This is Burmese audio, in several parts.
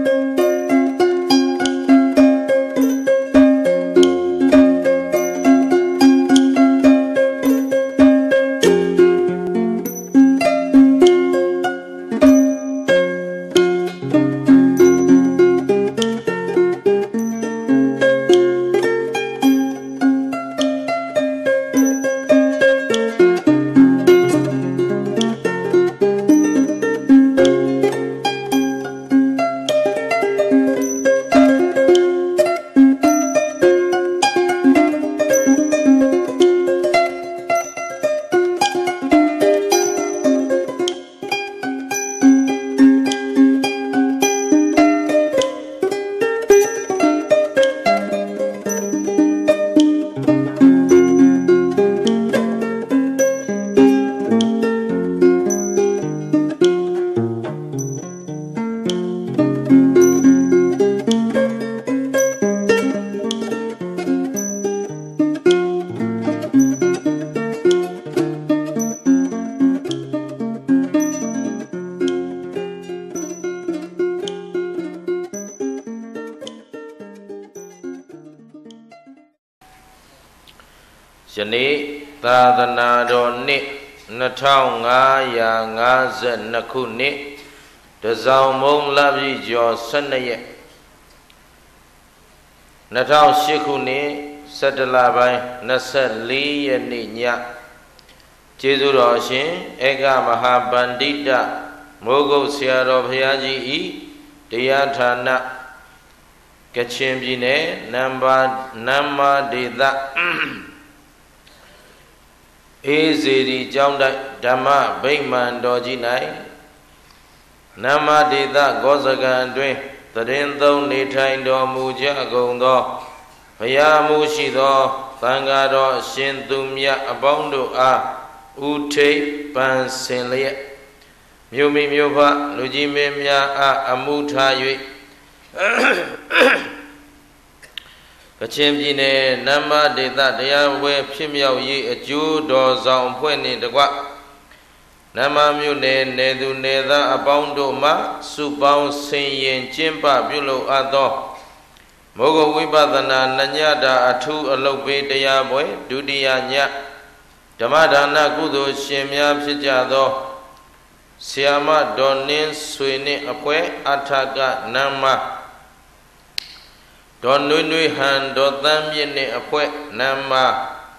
ယနေ့သာသနာတော်နှစ်2552ခုနှစ်တစောင်းမုံလပြည့်ကျော်12ရက်2008ခုနှစ်17လပိုင်း24ရက်နေ့ညကျေးဇူးတော်ရှင်ဧကမဟာပန္တိတမိုးကုတ်ဆရာတော်ဘုရားကြီးဤတရားဌာနကချင်ပြည်နယ်နမ်မာဒေသအေးစေတီကျောင်းတိုက်ဓမ္မဗိမာန်တော်ကြီး၌နမ်မာဒေသဂောဇကံအတွင်းတရင်သုံးနေထိုင်တော်မူကြကုန်သောဘုရားမှုရှိသောသံဃာတော်အရှင်သူမြတ်အပေါင်းတို့အားဥထိပ်ပန်ဆင်လျက်မြို့မိမြို့ဖလူကြီးမင်းများအားအမှုထား၍ကချင်ပြည်နယ်နမ်မာဒေသတရားပွဲဖြစ်မြောက်ရေးအကျိုးတော်ဆောင်အဖွဲ့နှင့်တကွနမ်မာမြို့နယ်နယ်သူနယ်သားအပေါင်းတို့မှစုပေါင်းဆင်ရင်ကျင်းပပြုလုပ်အပ်သောမောဂဝိပဿနာနညတာအထူးအလုပ်ပေးတရားပွဲဒုတိယညဓမ္မဒါနကုသိုလ်ရှင်များဖြစ်ကြသောဆရာမဒေါ်နင်းဆွေနှင့်အဖွဲ့အထကနမ်မာဒေါ်နွေနွေဟန်ဒေါ်သန်းမြင့်နှင့်အဖွဲ့နမ်မာ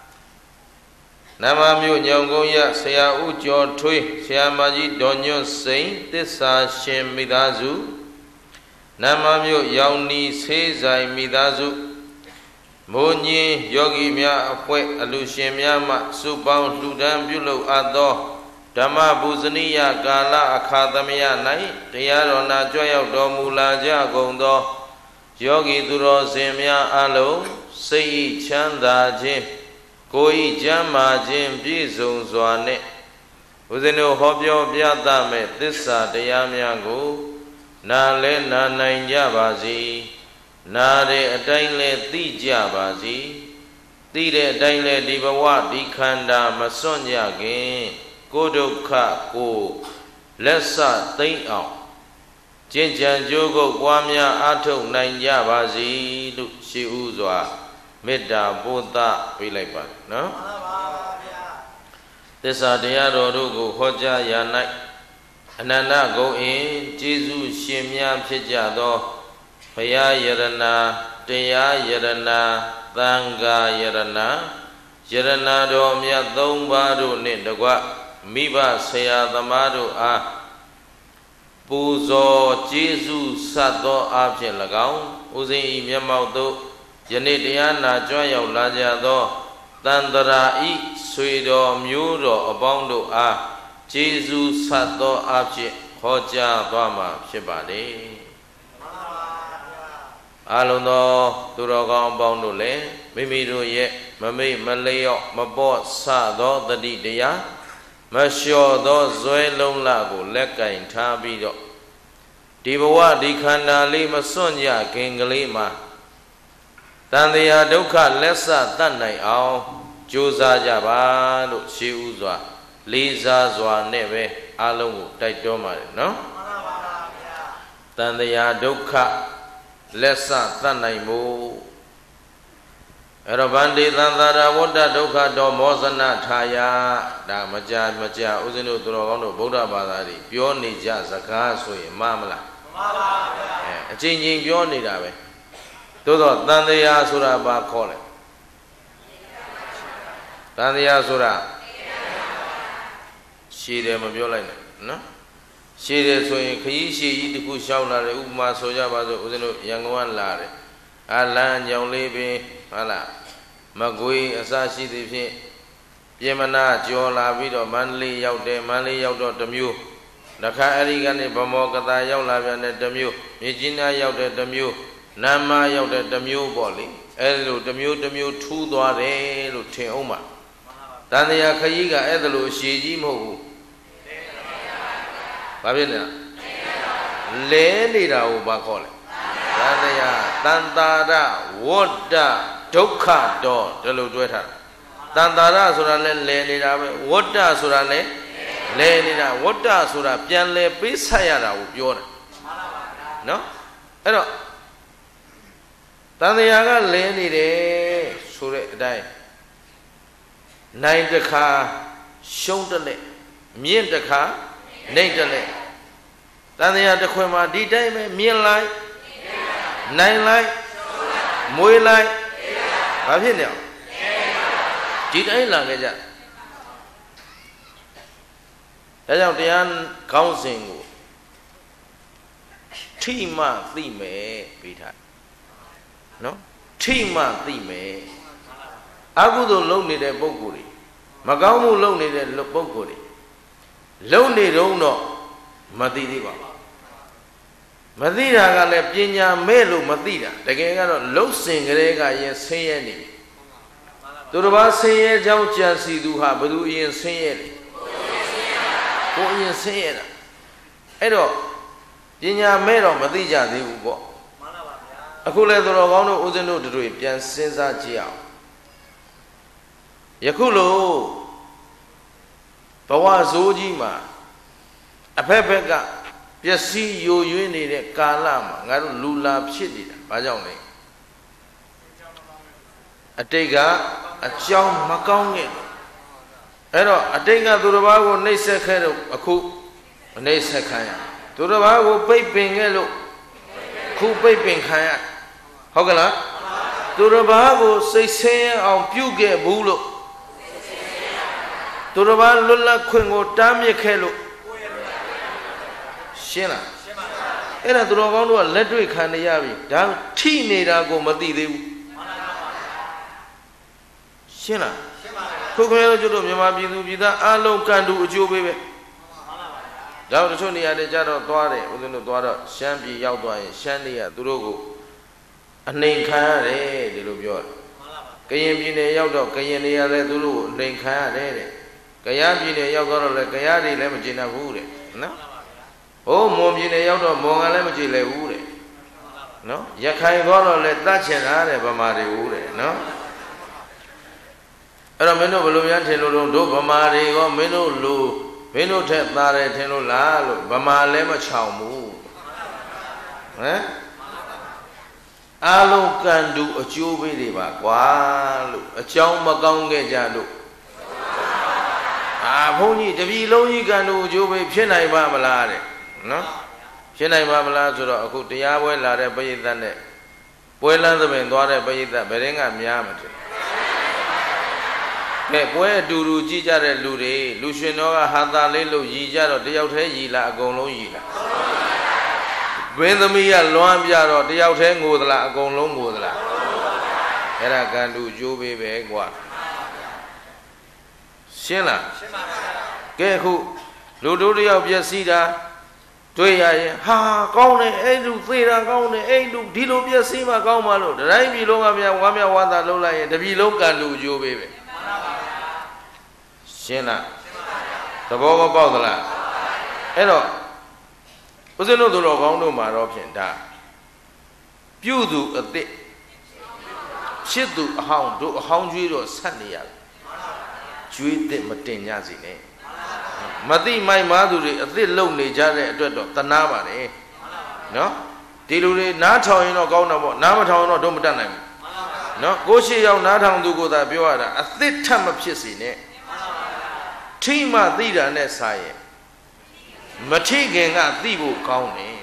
မြို့ညောင်ကုန်းရဆရာဦးကျော်ထွေးဆရာမကြီးဒေါ်ညွန့်စိန်သစ္စာရှင်မိသားစုနမ်မာမြို့ရောင်နီဆေးဆိုင်မိသားစုမိုးညင်းယောဂီများအဖွဲ့အလူရှင်များမှစုပေါင်းလှူဒန်းပြုလုပ်အပ်သောဓမ္မပူဇနီယကာလအခါသမယ၌တရားတော်နာကြွရောက်တော်မူလာကြကုန်သောယောဂီသူတော်စင်များအလုံးစိတ်ဤချမ်းသာခြင်းကိုယ်ဤကျမ်းမာခြင်းပြည့်စုံစွာနှင့်ဦးဇင်းတို့ဟောပြောပြသမဲ့သစ္စာတရားများကိုနာလဲနာနိုင်ကြပါစေနာတဲ့အတိုင်းလဲသိကြပါစေသိတဲ့အတိုင်းလဲဒီဘဝဒီခန္ဓာမစွန့်ကြခင်ကိုယ်ဒုက္ခကိုလက်ဆသိမ့်အောင်ကျင့်ကြံကြိုးကုပ်ပွားများအားထုတ်နိုင်ကြပါစေလို့ရှိဥစွာမေတ္တာပို့သပေးလိုက်ပါနော်မှန်ပါဗျာသစ္စာတရားတော်တို့ကိုဟောကြားရာ၌အနန္တဂုဏ်အင်းကျေးဇူးရှင်များဖြစ်ကြသောဘုရားယရဏတရားယရဏသံဃာယရဏတော်မြတ်သုံးပါးတို့နှင့်တကွမိဘဆရာသမားတို့အားပူဇော်ကျေးဇူးဆတ်သောအားဖြင့်၎င်းဦးဇင်းဤမျက်မှောက်သို့ယနေ့တရားနာကြွရောက်လာကြသောတန်တရာဤဆွေတော်မျိုးတော်အပေါင်းတို့အားကျေးဇူးဆတ်သောအားဖြင့်ဟောကြားသွားမှာဖြစ်ပါလေအလုံးသောသူတော်ကောင်းအပေါင်းတို့လည်းမိမိတို့ရဲ့မမိတ်မလျော့မပေါ့ဆသောတတိတရားမလျှော့သောဇွဲလုံးလကိုလက်ကင်ထားပြီးတော့ဒီဘဝဒီခန္ဓာလေးမစွန့်ကြခင်ကလေးမှာတန်တရားဒုက္ခလက်ဆတတ်နိုင်အောင်ကြိုးစားကြပါလို့ရှိဥစွာလေးစားစွာနဲ့ပဲအားလုံးကိုတိုက်တွန်းပါတယ်နော်မှန်ပါပါဗျာတန်တရားဒုက္ခလက်စသတ်နိုင်မှုအဲ့တော့ဗန္တိသံသာရဝတ္တဒုက္ခတောမောဇနထာယဒါမကြဦးဇင်းတို့သူတော်ကောင်းတို့ဗုဒ္ဓဘာသာတွေပြောနေကြစကားဆိုရင်မှမလားမှန်ပါဗျာအချင်းချင်းပြောနေတာပဲသို့တော့တန်တရားဆိုတာဘာခေါ်လဲတန်တရားဆိုတာရှည်တယ်မပြောလိုက်နဲ့နော်ရှည်တယ်ဆိုရင်ခရီးရှည်ကြီးတစ်ခုရှောင်းလာတယ်ဥပမာဆိုကြပါစို့ဦးဇင်းတို့ရန်ကုန်ကလာတယ်လမ်းကြောင်လေးပင်ဟုတ်လားမကွေးအစရှိသည်ဖြင့်ပြင်မနာကြော်လာပြီးတော့မန္တလေးရောက်တယ်မန္တလေးရောက်တော့တစ်မျိုးတစ်ခါအဲ့ဒီကနေဗမောကတာရောက်လာပြန်တဲ့တစ်မျိုးမြကြီးနားရောက်တဲ့တစ်မျိုးနာမရောက်တဲ့တစ်မျိုးပေါ့လေအဲ့လိုတစ်မျိုးထူးသွားတယ်လို့ထင်အောင်ပါတန်တရားခရီးကအဲ့ဒါလိုရှည်ကြီးမဟုတ်ဘူးဘာဖြစ်လဲလဲနေတာကိုဘာခေါ်လဲတန်တရားတန်တာရဝတ္တဒုက္ခတောဒါလိုတွဲထားတန်တာရဆိုတာလဲလဲနေတာပဲဝတ္တဆိုတာလဲလဲနေတာဝတ္တဆိုတာပြန်လဲပေးဆက်ရတာကိုပြောတာနော်အဲ့တော့တန်တရားကလဲနေတယ်ဆိုတဲ့အတိုင်းနိုင်တစ်ခါရှုံးတက်လက်မြင့်တစ်ခါနှိမ့်တက်လက်တန်တရားတစ်ခွင်မှာဒီတိုင်းပဲမြင့်လိုက်နိုင်လိုက်မွေးလိုက်ဘာဖြစ်နေအောင်ဒီတိုင်းလာခဲ့ကြဒါကြောင့်တရားကောင်းစဉ်ကိုထိမှသိမယ်ပြီးထားနော်ထိမှသိမယ်အကုသိုလ်လုပ်နေတဲ့ပုဂ္ဂိုလ်တွေမကောင်းမှုလုပ်နေတဲ့ပုဂ္ဂိုလ်တွေလုပ်နေတော့မသိသေးပါဘူးမသိတာကလည်းပညာမဲ့လို့မသိတာတကယ်ကတော့လှုပ်စင်ကလေးကရင်ဆင်းရဲနေပြီသူတစ်ပါးဆင်းရဲကြောင်းကြံစီသူဟာဘယ်သူအရင်ဆင်းရဲလဲကိုယ်အရင်ဆင်းရဲတာအဲ့တော့ပညာမဲ့တော့မသိကြသေးဘူးပေါ့မှန်ပါပါဗျာအခုလဲသူတော်ကောင်းတို့ဦးဇင်းတို့တို့ပြန်စဉ်းစားကြည့်အောင်ယခုလိုဘဝဆိုးကြီးမှာအဖက်ဖက်ကပျက်စီးယိုယွင်းနေတဲ့ကာလမှာငါတို့လူလာဖြစ်နေတာဘာကြောင့်လဲအတိတ်ကအကြောင်းမကောင်းခဲ့အဲ့တော့အတိတ်ကသူတစ်ပါးကိုနှိပ်စက်ခဲ့တော့အခုမနှိပ်စက်ခံရသူတစ်ပါးကိုပိတ်ပင်ခဲ့လို့ခုပိတ်ပင်ခံရဟုတ်ကလားသူတစ်ပါးကိုစိတ်ဆင်းရဲအောင်ပြုခဲ့ဘူးလို့သူတစ်ပါးလွတ်လပ်ခွင့်ကိုတားမြစ်ခဲ့လို့ရှင်းလားအဲ့ဒါသူတော်ကောင်းတို့ကလက်တွေ့ခံနေရပြီဒါထိနေတာကိုမသိသေးဘူးရှင်းလားခုခင်ဗျားတို့မြန်မာပြည်သူပြည်သားအလုံးကန်တူအကျိုးပေးပဲဒါတချို့နေရာတွေကြတော့သွားတယ်ဦးဇင်းတို့သွားတော့ရှမ်းပြည်ရောက်သွားရင်ရှမ်းတွေကသူတို့ကိုအနှိမ်ခံရတယ်ဒီလိုပြောတယ်ကရင်ပြည်နယ်ရောက်တော့ကရင်တွေကလည်းသူတို့ကိုအနှိမ်ခံရတယ်တဲ့ကယားပြည်နယ်ရောက်တော့လည်းကယားတွေလည်းမကျေနပ်ဘူးတဲ့နော်ဟိုးမွန်ပြည်နယ်ရောက်တော့မွန်ကလည်းမကျေလည်ဘူးတဲ့နော်ရခိုင်သွားတော့လည်းတတ်ချင်တာတဲ့ဗမာတွေဦးတဲ့နော်အဲ့တော့မင်းတို့ဘယ်လိုများထင်လို့တို့ဗမာတွေရောမင်းတို့လူမင်းတို့ထက်သားတယ်ထင်လို့လားလို့ဗမာလည်းမချောင်ဘူးဟမ်အလုံးကန်တူအကျိုးပေးတွေပါကွာလို့အကြောင်းမကောင်းခဲ့ကြလို့ဘုန်းကြီးတပည့်လုံးကြီးကန်တူအကျိုးပေးဖြစ်နိုင်ပါမလားတဲ့နော်ဖြစ်နိုင်ပါမလားဆိုတော့အခုတရားပွဲလာတဲ့ပရိသတ်နဲ့ပွဲလန်းသဘင်သွားတဲ့ပရိသတ်ဘယ်ရင်ကများမထင်ကဲပွဲအတူတူကြည့်ကြတဲ့လူတွေလူရှင်တော်ကဟာသာလေးလို့ရည်ကြတော့တယောက်တည်းရည်လားအကုန်လုံးရည်လားဘင်းသမီးကလွမ်းပြတော့တယောက်တည်းငိုသလားအကုန်လုံးငိုသလားအဲ့ဒါကန်တူကျိုးပေးပဲကွာရှင်းလားရှင်းပါပါကဲအခုလူတို့တယောက်ပြည့်စည်တာတွေ့ရရင်ဟာကောင်းတယ်အဲ့လူသေတာကောင်းတယ်အဲ့လူဒီလိုပြည့်စည်မှကောင်းမှလို့တိုင်းပြည်လုံးကများဝမ်းမြောက်ဝမ်းသာလုပ်လိုက်ရင်တပြည်လုံးကန်လူကျိုးပေးပဲရှင်းလားသဘောပေါက်သလားအဲ့တော့ဦးဇင်းတို့သူတော်ကောင်းတို့မှာတော့ဖြင့်ဒါပြုသူအသစ်ဖြစ်သူအဟောင်းတို့အဟောင်းကျွေးတော့ဆက်နေရတယ်ကျွေးသစ်မတင်ကြစီနဲ့မသိမိုက်မားသူတွေအသစ်လုံနေကြတဲ့အတွက်တော့တနာပါတယ်နော်ဒီလူတွေနားထောင်ရင်တော့ကောင်းတာပေါ့နားမထောင်ရင်တော့တို့မတတ်နိုင်ဘူးနော်ကိုရှိရောက်နားထောင်သူကိုသာပြောရတာအသစ်ထပ်မဖြစ်စေနဲ့ထိမှသိတာနဲ့စာရဲ့မထိခင်ကသိဖို့ကောင်းတယ်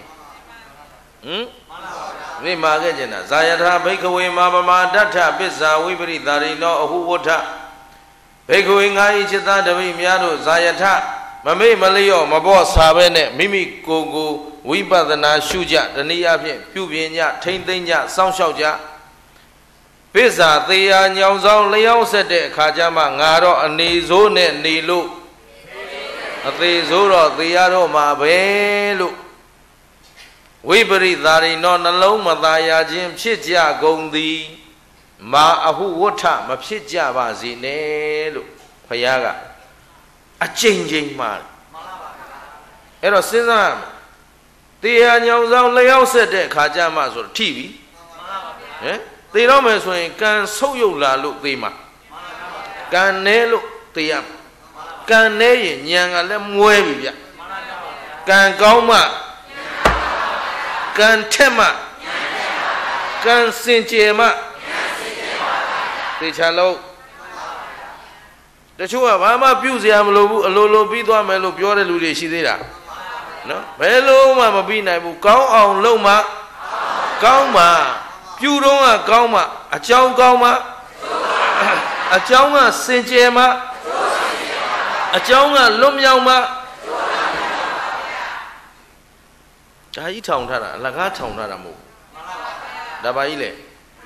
ဝိမာခဲ့ကျင်တာဇာယထာဘိက္ခဝေမာပမာတထပစ္စာဝိပရိသာရိနောအဟုဝဋ္ဌဘိက္ခဝေငါဤจิตတပိများတို့ဇာယထမမေ့မလျော့မပေါ့စာပဲနဲ့မိမိကိုယ်ကိုဝိပဿနာရှုကြတနည်းအားဖြင့်ပြုပြင်ကြထိမ့်သိမ့်ကြစောင့်ရှောက်ကြပစ္စာသေးရာညောင်ဆောင်လျောင်းဆက်တဲ့အခါကျမှငါတော့အနေဆိုးနဲ့နေလို့အသေးဆိုးတော့သေရတော့မှာပဲလို့ဝိပရိသာရိနောနှလုံးမသာယာခြင်းဖြစ်ကြကုန်သည်မာအဟုဝဋ္ဌမဖြစ်ကြပါစေနဲ့လို့ဘုရားကအကျဉ်းချင်းမှာအဲ့တော့စဉ်းစားရမယ်သေရညောင်ဆောင်လျောက်ဆက်တဲ့ခါကြမှာဆိုတော့ထိပြီဟမ်သေတော့မယ်ဆိုရင်ကံဆုပ်ယုပ်လာလို့သေမှာကံနဲလို့သေရမှာကံနဲရင်ဉာဏ်ကလည်းမွဲပြီဗျကံကောင်းမှကံထက်မှကံစင်ကြယ်မှသေချာလို့တချို့ကဘာမှပြုစရာမလိုဘူးအလိုလိုပြီးသွားမယ်လို့ပြောတဲ့လူတွေရှိသေးတာနော်ဘယ်လိုမှမပြီးနိုင်ဘူးကောင်းအောင်လုပ်မှကောင်းမှပြုတော့ကကောင်းမှအကြောင်းကောင်းမှအကြောင်းကစင်ကြယ်မှအကြောင်းကလွတ်မြောက်မှဒါကြီးထောင်ထားတာအလကားထောင်ထားတာမဟုတ်ဘူးဒါပါကြီးလေ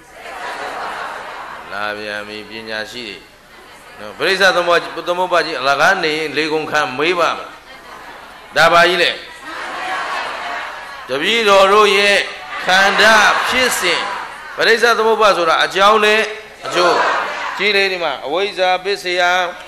လာပြန်ပြီပညာရှိတွေနော်ပရိစ္ဆသမုပ္ပါကြီးအလကားနေရင်လေကုန်ခံမေးပါမယ်ဒါပါကြီးလေတပည့်တော်တို့ရဲ့ခန္ဓာဖြစ်စဉ်ပရိစ္ဆသမုပ္ပါဆိုတာအကြောင်းနဲ့အကျိုးကြည့်လေဒီမှာအဝိဇ္ဇာပစ္စယ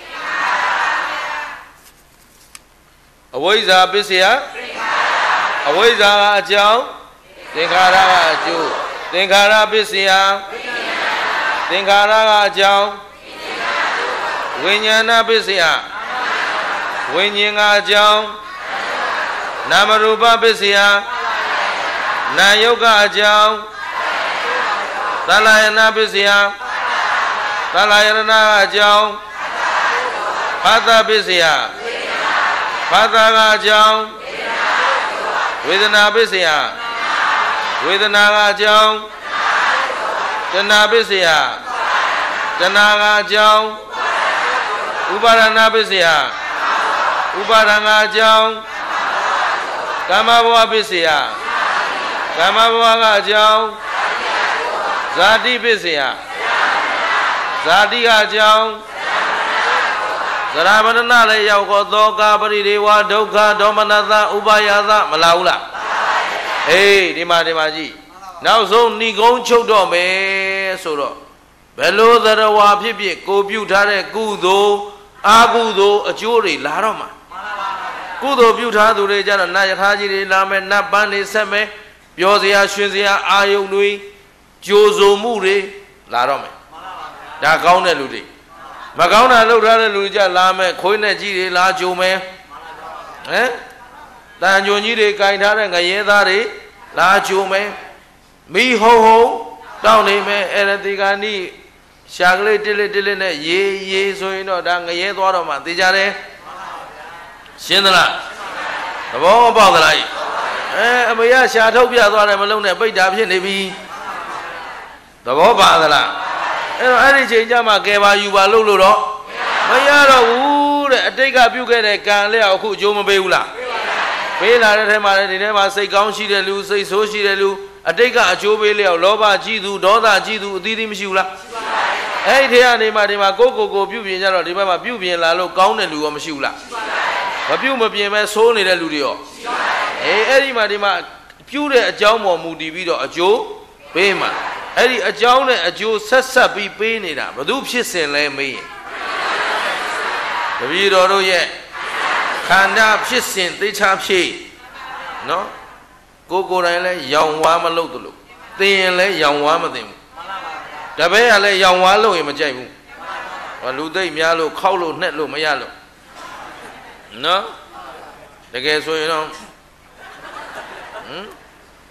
အဝိဇ္ဇာပစ္စယအဝိဇ္ဇာကအကြောင်းသင်္ခါရကအကျိုးသင်္ခါရပစ္စယသင်္ခါရကအကြောင်းဝိညာဏပစ္စယဝိညာဉ်ကအကြောင်းနာမရူပပစ္စယနာယုတ်ကအကြောင်းသလယနာပစ္စယသလယနာကအကြောင်းဘာသာပစ္စယဘာသာကအကြောင်းဝေဒနာပစ္စယဝေဒနာကအကြောင်းတဏှာပစ္စယတဏှာကအကြောင်းဥပါဒနာပစ္စယဥပါဒနာအကြောင်းကာမဘဝပစ္စယကာမဘဝကအကြောင်းဇာတိပစ္စယဇာတိကအကြောင်းသရမဏလည်းရောက်ခေါ်သောကာပရိဒေဝဒုက္ခဒေါမနသဥပါယသမလာဘူးလားအေးဒီမှာကြည့်နောက်ဆုံးဏိကုံးချုပ်တော့မယ်ဆိုတော့ဘယ်လိုသရဝါဖြစ်ဖြစ်ကိုပြုထားတဲ့ကုသိုလ်အာကုသိုလ်အကျိုးတွေလာတော့မှာကုသိုလ်ပြုထားသူတွေကြတော့နတ်ယထာကြီးတွေလာမယ်နတ်ပန်းတွေဆက်မယ်ပြောစရာရွှင်စရာအာယုန်တွေကြိုးစုံမှုတွေလာတော့မယ်ဒါကောင်းတဲ့လူတွေမကောင်းတာလုပ်ထားတဲ့လူကြလာမယ်ခွေးနဲ့ကြီးတွေလာကြုံမယ်ဟမ်တန်ကြုံကြီးတွေကင်ထားတဲ့ငရဲသားတွေလာကြုံမယ်မိဟုံတောင်းနေမယ်အဲ့ဒါဒီကနေ့ရှာကလေးတစ်လက်နဲ့ရေဆိုရင်တော့ဒါငရဲသွားတော့မှသိကြတယ်ရှင်းသလားသဘောပေါက်သလားအမေကရှာထုတ်ပြသွားတယ်မလုံးနဲ့ပိတ်တာဖြစ်နေပြီသဘောပါသလားအဲ့ဒီချိန်ကျမှကဲပါယူပါလို့တော့မရတော့ဘူးတဲ့အတိတ်ကပြုခဲ့တဲ့ကံလည်းအခုအကျိုးမပေးဘူးလားပေးလာတဲ့ထဲမှာလည်းဒီထဲမှာစိတ်ကောင်းရှိတဲ့လူစိတ်ဆိုးရှိတဲ့လူအတိတ်ကအကျိုးပေးလျောက်လောဘကြီးသူဒေါသကြီးသူအသီးသီးမရှိဘူးလားအဲ့ဒီထဲကနေမှဒီမှာကိုပြုပြင်ကြတော့ဒီဘက်မှာပြုပြင်လာလို့ကောင်းတဲ့လူရောမရှိဘူးလားမပြုမပြင်ပဲဆိုးနေတဲ့လူတွေရောအဲ့ဒီမှာဒီမှာပြုတဲ့အကြောင်းပေါ်မူတည်ပြီးတော့အကျိုးပေးမှာအဲ့ဒီအကြောင်းနဲ့အကျိုးဆက်ပြီးပေးနေတာဘသူဖြစ်စဉ်လဲမေးရင်တပည့်တော်တို့ရဲ့ခန္ဓာဖြစ်စဉ်သိချဖြည့်နော်ကိုယ်တိုင်လဲရောင်ဝါမလုပ်တယ်လို့သင်ရင်လဲရောင်ဝါမသိဘူးတပည့်ကလည်းရောင်ဝါလုပ်ရင်မကြိုက်ဘူးလူသိမ့်များလို့ခောက်လို့နှက်လို့မရလို့နော်တကယ်ဆိုရင်တော့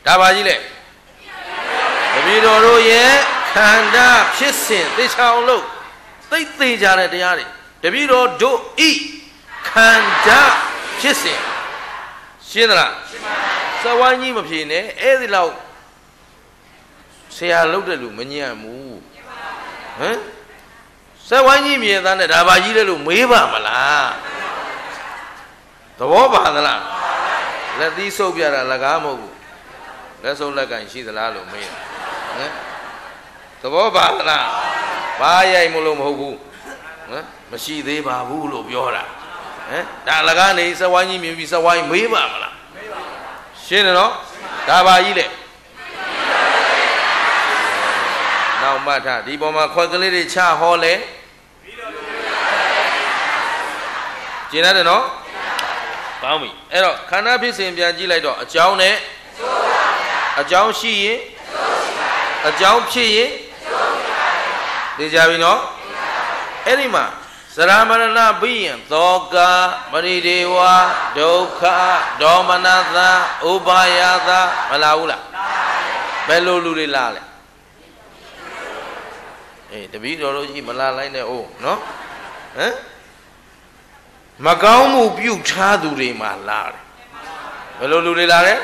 ဒါပါကြီးလေတပည့်တော်တို့ရဲ့ခန္ဓာဖြစ်စဉ်သိချအောင်လို့သိသေးကြတဲ့တရားတွေတပည့်တော်တို့ဤခန္ဓာဖြစ်စဉ်ရှင်းသလားစဝိုင်းကြီးမဖြေနဲ့အဲ့ဒီလောက်ဆရာလုပ်တဲ့လူမညံ့ဘူးဟမ်စဝိုင်းကြီးမြင်သားနဲ့ဒါပါကြီးလေလို့မေးပါမလားသဘောပါသလားလက်သီးဆုပ်ပြတာလကားမဟုတ်ဘူးလက်စုပ်လက်ကန်ရှိသလားလို့မေးဟမ်သဘောပါသလားဘာရိုက်မလို့မဟုတ်ဘူးဟမ်မရှိသေးပါဘူးလို့ပြောတာဟမ်ဒါလကားနေစဝိုင်းကြီးမြင်ပြီးစဝိုင်းမေးပါမလားရှင်းတယ်နော်ဒါပါကြီးလေနောက်မှတ်ထားဒီပေါ်မှာခွက်ကလေးတွေချဟောလေကျင်ရတယ်နော်ကောင်းပြီအဲ့တော့ခန္ဓာဖြစ်စဉ်ပြန်ကြည့်လိုက်တော့အကြောင်းနဲ့အကြောင်းရှိရင်အကြောင်းဖြစ်ရင်သိကြပြီနော်အဲ့ဒီမှာသရမရဏပြီးရင်သောကပရိဒေဝဒုက္ခဒေါမနသဥပါယသမလာဘူးလားဘယ်လိုလူတွေလာလဲအေးတပည့်တော်တို့ကြီးမလာလိုက်နဲ့အိုးနော်ဟမ်မကောင်းမှုပြုထားသူတွေမှလာတယ်ဘယ်လိုလူတွေလာလဲ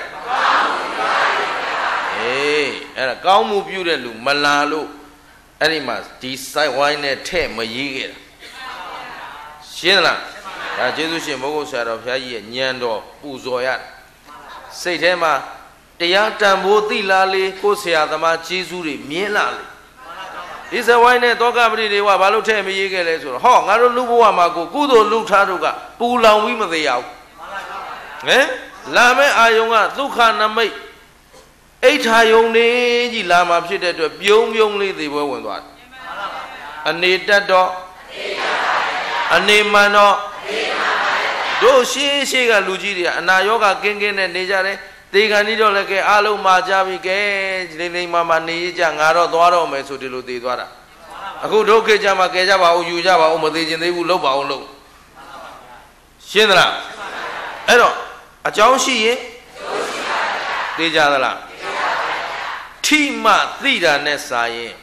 အေးအဲ့ဒါကောင်းမှုပြုတဲ့လူမလာလို့အဲ့ဒီမှာဒီစိုက်ဝိုင်းနဲ့ထဲ့မရေးခဲ့တာရှင်းလားဒါကျေးဇူးရှင်မိုးကုတ်ဆရာတော်ဘုရားကြီးရဲ့ဉာဏ်တော်ပူဇော်ရတယ်စိတ်ထဲမှာတရားတန်ဖိုးသိလာလေကိုယ်ဆရာသမားကျေးဇူးတွေမြင်လာလေဒီစဝိုင်းနဲ့တောကပရိတွေကဘာလို့ထဲ့မရေးခဲ့လဲဆိုတော့ဟောငါတို့လူဘဝမှာကိုကုသိုလ်လူထားတို့ကပူလောင်ပြီးမသေးရဘူးဟမ်လာမဲ့အာယုံကဒုက္ခနမိတ်အိဋ္ဌာယုံနေကြီးလာမှာဖြစ်တဲ့အတွက်ပြုံးပြုံးလေးသေပွဲဝင်သွားတယ်အနေတက်တော့အနေမှန်တော့တို့ရှင်းရှင်းကလူကြီးတွေကအနာရောဂါကင်းကင်းနဲ့နေကြတယ်သေခံကြီးတော့လည်းကဲအားလုံးမှာကြပြီကဲလိမ့်လိမ့်မာနေကြငါတော့သွားတော့မယ်ဆိုဒီလိုသေသွားတာအခုဒုက္ခကြမှာကဲကြပါဦးယူကြပါဦးမသေးခြင်းသေးဘူးလုပ်ပါအောင်လုပ်ရှင်းသလားအဲ့တော့အကြောင်းရှိရင်သေကြသလားထိမှသိတာနဲ့စာရင်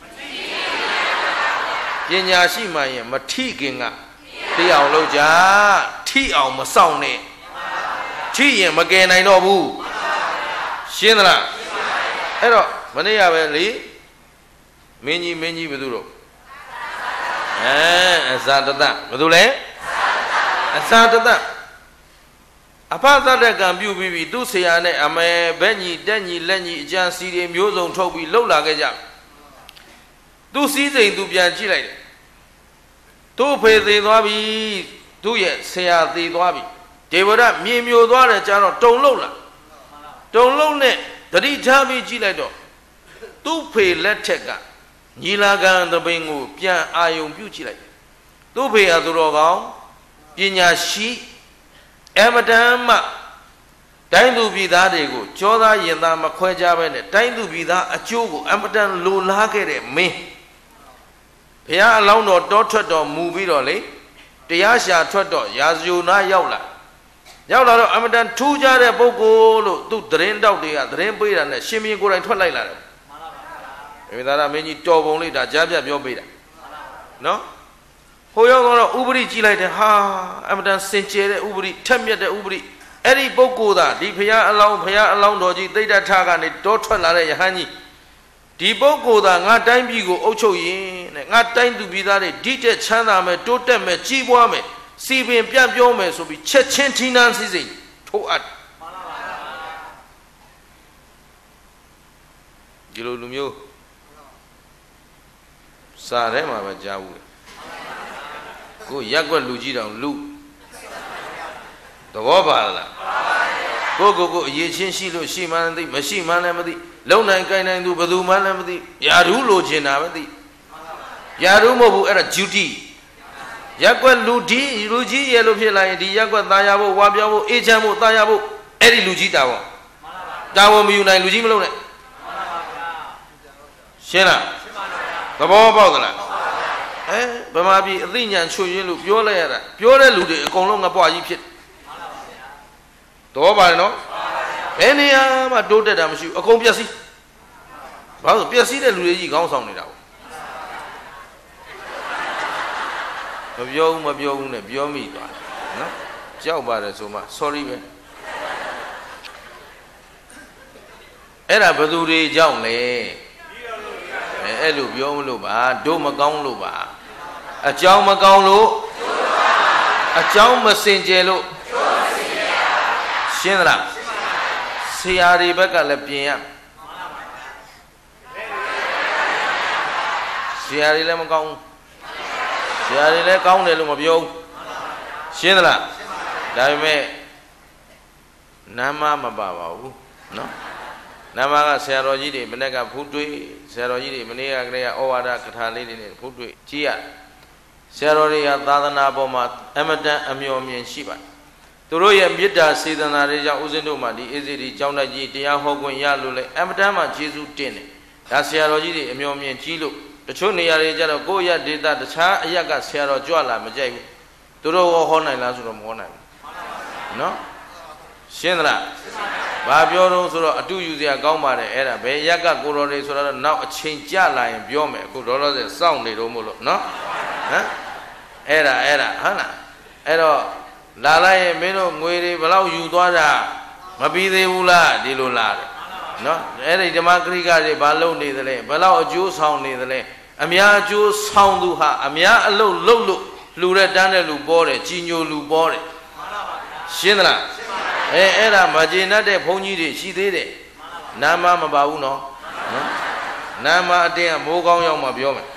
ပညာရှိမှရင်မထိခင်ကသိအောင်လုပ်ကြထိအောင်မဆောင်နဲ့ထိရင်မကယ်နိုင်တော့ဘူးရှင်းသလားအဲ့တော့မနေ့ကပဲလေမင်းကြီးဘယ်သူတော့အဇာတတဘယ်သူလဲအဇာတတအဖသတ္တကံပြုပြီးပြီသူ့ဆရာနဲ့အမေဘက်ညီတက်ညီလက်ညီအကျန်းစီတွေမျိုးစုံထုတ်ပြီးလှုပ်လာခဲ့ကြသူ့စည်းစိမ်သူပြန်ကြည့်လိုက်တယ်သူ့ဖေသေးသွားပြီသူ့ရဲ့ဆရာသေးသွားပြီဒေဝရမြေမျိုးသွားတယ်ကြတော့တုံလှုပ်လာတုံလှုပ်နဲ့တတိထားပြီးကြည့်လိုက်တော့သူ့ဖေလက်ထက်ကညီလာခံသဘင်ကိုပြန်အာယုံပြုကြည့်လိုက်သူ့ဖေဟာသူတော်ကောင်းပညာရှိအမတန်မှတိုင်းသူပြည်သားတွေကိုကြောသားရင်သားမခွဲကြဘဲနဲ့တိုင်းသူပြည်သားအကျိုးကိုအမတန်လိုလားခဲ့တဲ့မင်းဘုရားအလောင်းတော်တောထွက်တော်မူပြီးတော့လေတရားရှာထွက်တော့ရာဇဂိုနာရောက်လာတော့အမတန်ထူးခြားတဲ့ပုဂ္ဂိုလ်လို့သူသတင်းတောက်တွေကသတင်းပေးတာနဲ့ရှင်မင်းကိုယ်တိုင်ထွက်လိုက်လာတယ်မှန်ပါဗျာဒါမင်းကြီးတော်ပုံလေးဒါကြားပြပြောပေးတာနော်ဟိုရောက်တော့ဥပရိကြည့်လိုက်တယ်ဟာအမတန်စင်ကြယ်တဲ့ဥပရိထက်မြက်တဲ့ဥပရိအဲ့ဒီပုဂ္ဂိုလ်သာဒီဘုရားအလောင်းတော်ကြီးသိတ္တထကနေတောထွက်လာတဲ့ယဟန်ကြီးဒီပုဂ္ဂိုလ်သာငါတိုင်းပြည်ကိုအုပ်ချုပ်ရင်တဲ့ငါတိုင်းသူပြည်သားတွေဒီတက်ချမ်းသာမယ်တိုးတက်မယ်ကြီးပွားမယ်စီပင်ပြန့်ပြောမယ်ဆိုပြီးချက်ချင်းထီးနှန်းစီစဉ်ထိုးအပ်မှန်ပါပါဒီလိုလူမျိုးစာထဲမှာပဲကြားဘူးကိုရက်ွက်လူကြီးတောင်လူသဘောပါလားကိုအရေးချင်းရှိလို့ရှိမှန်းသိမရှိမှန်းလည်းမသိလုံနိုင်ကိုင်းနိုင်သူဘယ်သူမှလည်းမသိယာဓုလိုချင်တာပဲသိယာဓုမဟုတ်ဘူးအဲ့ဒါ duty ရက်ွက်လူကြီးရဲ့လို့ဖြစ်လာရင်ဒီရက်ွက်သားရဖို့ဝါပြောဖို့အေးချမ်းဖို့သားရဖို့အဲ့ဒီလူကြီးတာပေါ့တာဝန်မယူနိုင်လူကြီးမလုပ်နဲ့ရှင်းလားသဘောပေါက်သလားဗမာပြည်အသိဉာဏ်ချွတ်ရင်းလို့ပြောလိုက်ရတာပြောတဲ့လူတွေအကုန်လုံးငပွားကြီးဖြစ်သဘောပါတယ်နော် bene ya ma doတက်တာမရှိဘူးအကုန်ပျက်စီးဘာလို့ပျက်စီးတဲ့လူတွေကြီးခေါင်းဆောင်နေတာပေါ့မပြောဘူးနဲ့ပြောမိသွားတယ်နော်ကြောက်ပါတယ်ဆိုမှ sorry ပဲအဲ့ဒါဘယ်သူတွေကြောက်လဲအဲ့လိုပြောမလို့ပါတို့မကောင်းလို့ပါအကြောင်းမကောင်းလို့အကြောင်းမစင်ကြယ်လို့ရှင်းသလားဆရာတွေဘက်ကလည်းပြင်ရဆရာတွေလည်းမကောင်းဘူးဆရာတွေလည်းကောင်းတယ်လို့မပြောဘူးရှင်းသလားဒါပေမဲ့နာမမပါပါဘူးနော်နာမကဆရာတော်ကြီးတွေမနေ့ကဖူးတွေ့ဆရာတော်ကြီးတွေမနေ့ကကလေးကဩဝါဒကထာလေးတွေနဲ့ဖူးတွေ့ကြည့်ရဆရာတော်တွေကသာသနာပေါ်မှာအမတန်အမျှော်မြင်ရှိပါတယ်သူတို့ရဲ့မေတ္တာစေတနာတွေကြောင့်ဦးဇင်းတို့မှာဒီအေးစေတီကျောင်းတိုက်ကြီးတရားဟောခွင့်ရလို့လဲအမတန်မှကျေးဇူးတင်တယ်ဒါဆရာတော်ကြီးတွေအမျှော်မြင်ကြီးလို့တချို့နေရာတွေကျတော့ကိုယ့်ရဲ့ဒေသတခြားအရက်ကဆရာတော်ကြွလာမကြိုက်ဘူးသူတို့ဟောနိုင်လားဆိုတော့မဟောနိုင်ဘူးနော်ရှင်းသလားဘာပြောတော့ဆိုတော့အတူယူစရာကောင်းပါတယ်အဲ့ဒါဘယ်ရက်ကကိုတော်တွေဆိုတော့နောက်အချိန်ကြလာရင်ပြောမယ်အခုလောလောဆယ်စောင့်နေတော့မို့လို့နော်ဟမ်အဲ့ဒါဟုတ်လားအဲ့တော့လာလိုက်ရင်မင်းတို့ငွေတွေဘယ်လောက်ယူသွားတာမပြီးသေးဘူးလားဒီလိုလာတယ်နော်အဲ့ဒီဓမ္မဂရိကတွေဘာလုပ်နေသလဲဘယ်လောက်အကျိုးဆောင်နေသလဲအများအကျိုးဆောင်သူဟာအများအလုပ်လုပ်လို့လှူတဲ့တန်းတဲ့လူပေါ်တယ်ကြီးညိုလူပေါ်တယ်ရှင်းသလားအဲ့ဒါမကျေနပ်တဲ့ဘုန်းကြီးတွေရှိသေးတယ်နာမမပါဘူးနော်နာမအတင်းကမိုးကောင်းရောက်မှပြောမယ်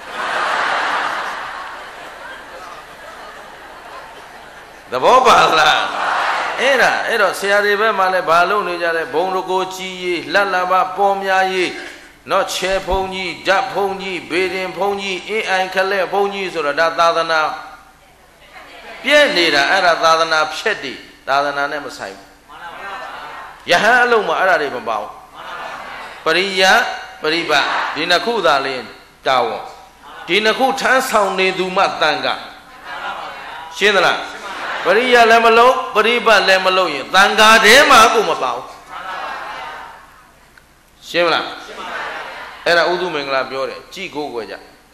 သဘောပါလားအဲ့တော့ဆရာတွေဘက်မှလည်းဘာလုပ်နေကြလဲဘုံတကိုကြီးရေးလှလဘပေါ်များရေးနော်ချဲဖုံကြီးဓာတ်ဖုံကြီးဘေရင်ဖုံကြီးအင်းအိုင်ခလက်ဖုံကြီးဆိုတော့ဒါသာသနာပြည့်နေတာအဲ့ဒါသာသနာဖြက်တည်သာသနာနဲ့မဆိုင်ဘူးယဟန်အလုံးမှာအဲ့ဒါတွေမပါဘူးပရိယပရိပတ်ဒီနှစ်ခုသာလင်းတာဝန်ဒီနှစ်ခုထမ်းဆောင်နေသူမှတန်ကရှင်းသလားပရိယလည်းမလုံးပရိပတ်လည်းမလုံးရင်တန်ဃာထဲမှာကိုမပါဘူးရှင်းမလားအဲ့ဒါဥဒုမင်္ဂလာပြောတယ်ကြည်ကိုွယ်ကြ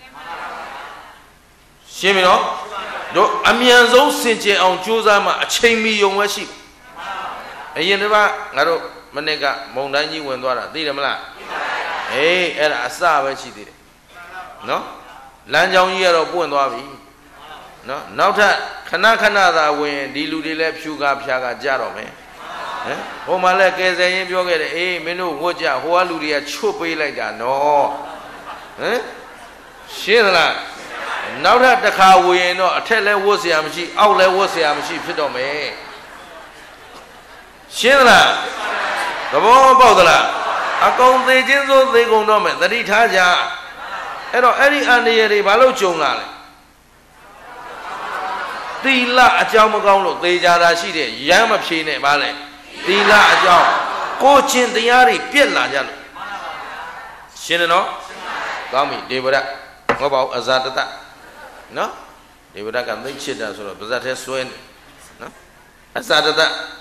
ရှင်းပြီနော်တို့အမြန်ဆုံးစင်ကြယ်အောင်ကြိုးစားမှအချိန်မီယုံဝဲရှိအရင်တပတ်ငါတို့မနေ့ကမုံတိုင်းကြီးဝင်သွားတာသိတယ်မလားအေးအဲ့ဒါအစပဲရှိသေးတယ်နော်လမ်းကြောင်းကြီးကတော့ပွင့်သွားပြီနော်နောက်ထပ်ခဏသာဝင်ဒီလူတွေလည်းဖြူကားဖျားကားကြတော့မယ်ဟမ်ဟိုမှာလည်းကယ်ဆယ်ရင်ပြောခဲ့တယ်အေးမင်းတို့ဝတ်ကြဟိုကလူတွေကချွတ်ပေးလိုက်တာနော်ဟမ်ရှင်းသလားနောက်ထပ်တစ်ခါဝင်ရင်တော့အထက်လည်းဝတ်เสียမရှိအောက်လည်းဝတ်เสียမရှိဖြစ်တော့မယ်ရှင်းသလားသဘောပေါက်သလားအကုန်သေးချင်းစိုးသေးကုန်တော့မယ်သတိထားကြအဲ့တော့အဲ့ဒီအန္တရာယ်တွေဘာလို့ကြုံလာလဲသီလအကြောင်းမကောင်းလို့သေကြတာရှိတယ်ရမ်းမဖြေနဲ့ဘာလဲသီလအကြောင်းကိုချင်းတရားတွေပြက်လာကြလို့ရှင်းတယ်နော်ကောင်းပြီဒေဝရငေါ့ပါဦးအဇာတတနော်ဒေဝရကသိချစ်တာဆိုတော့ပါဇတ်ထဲဆွဲနေနော်အဇာတတ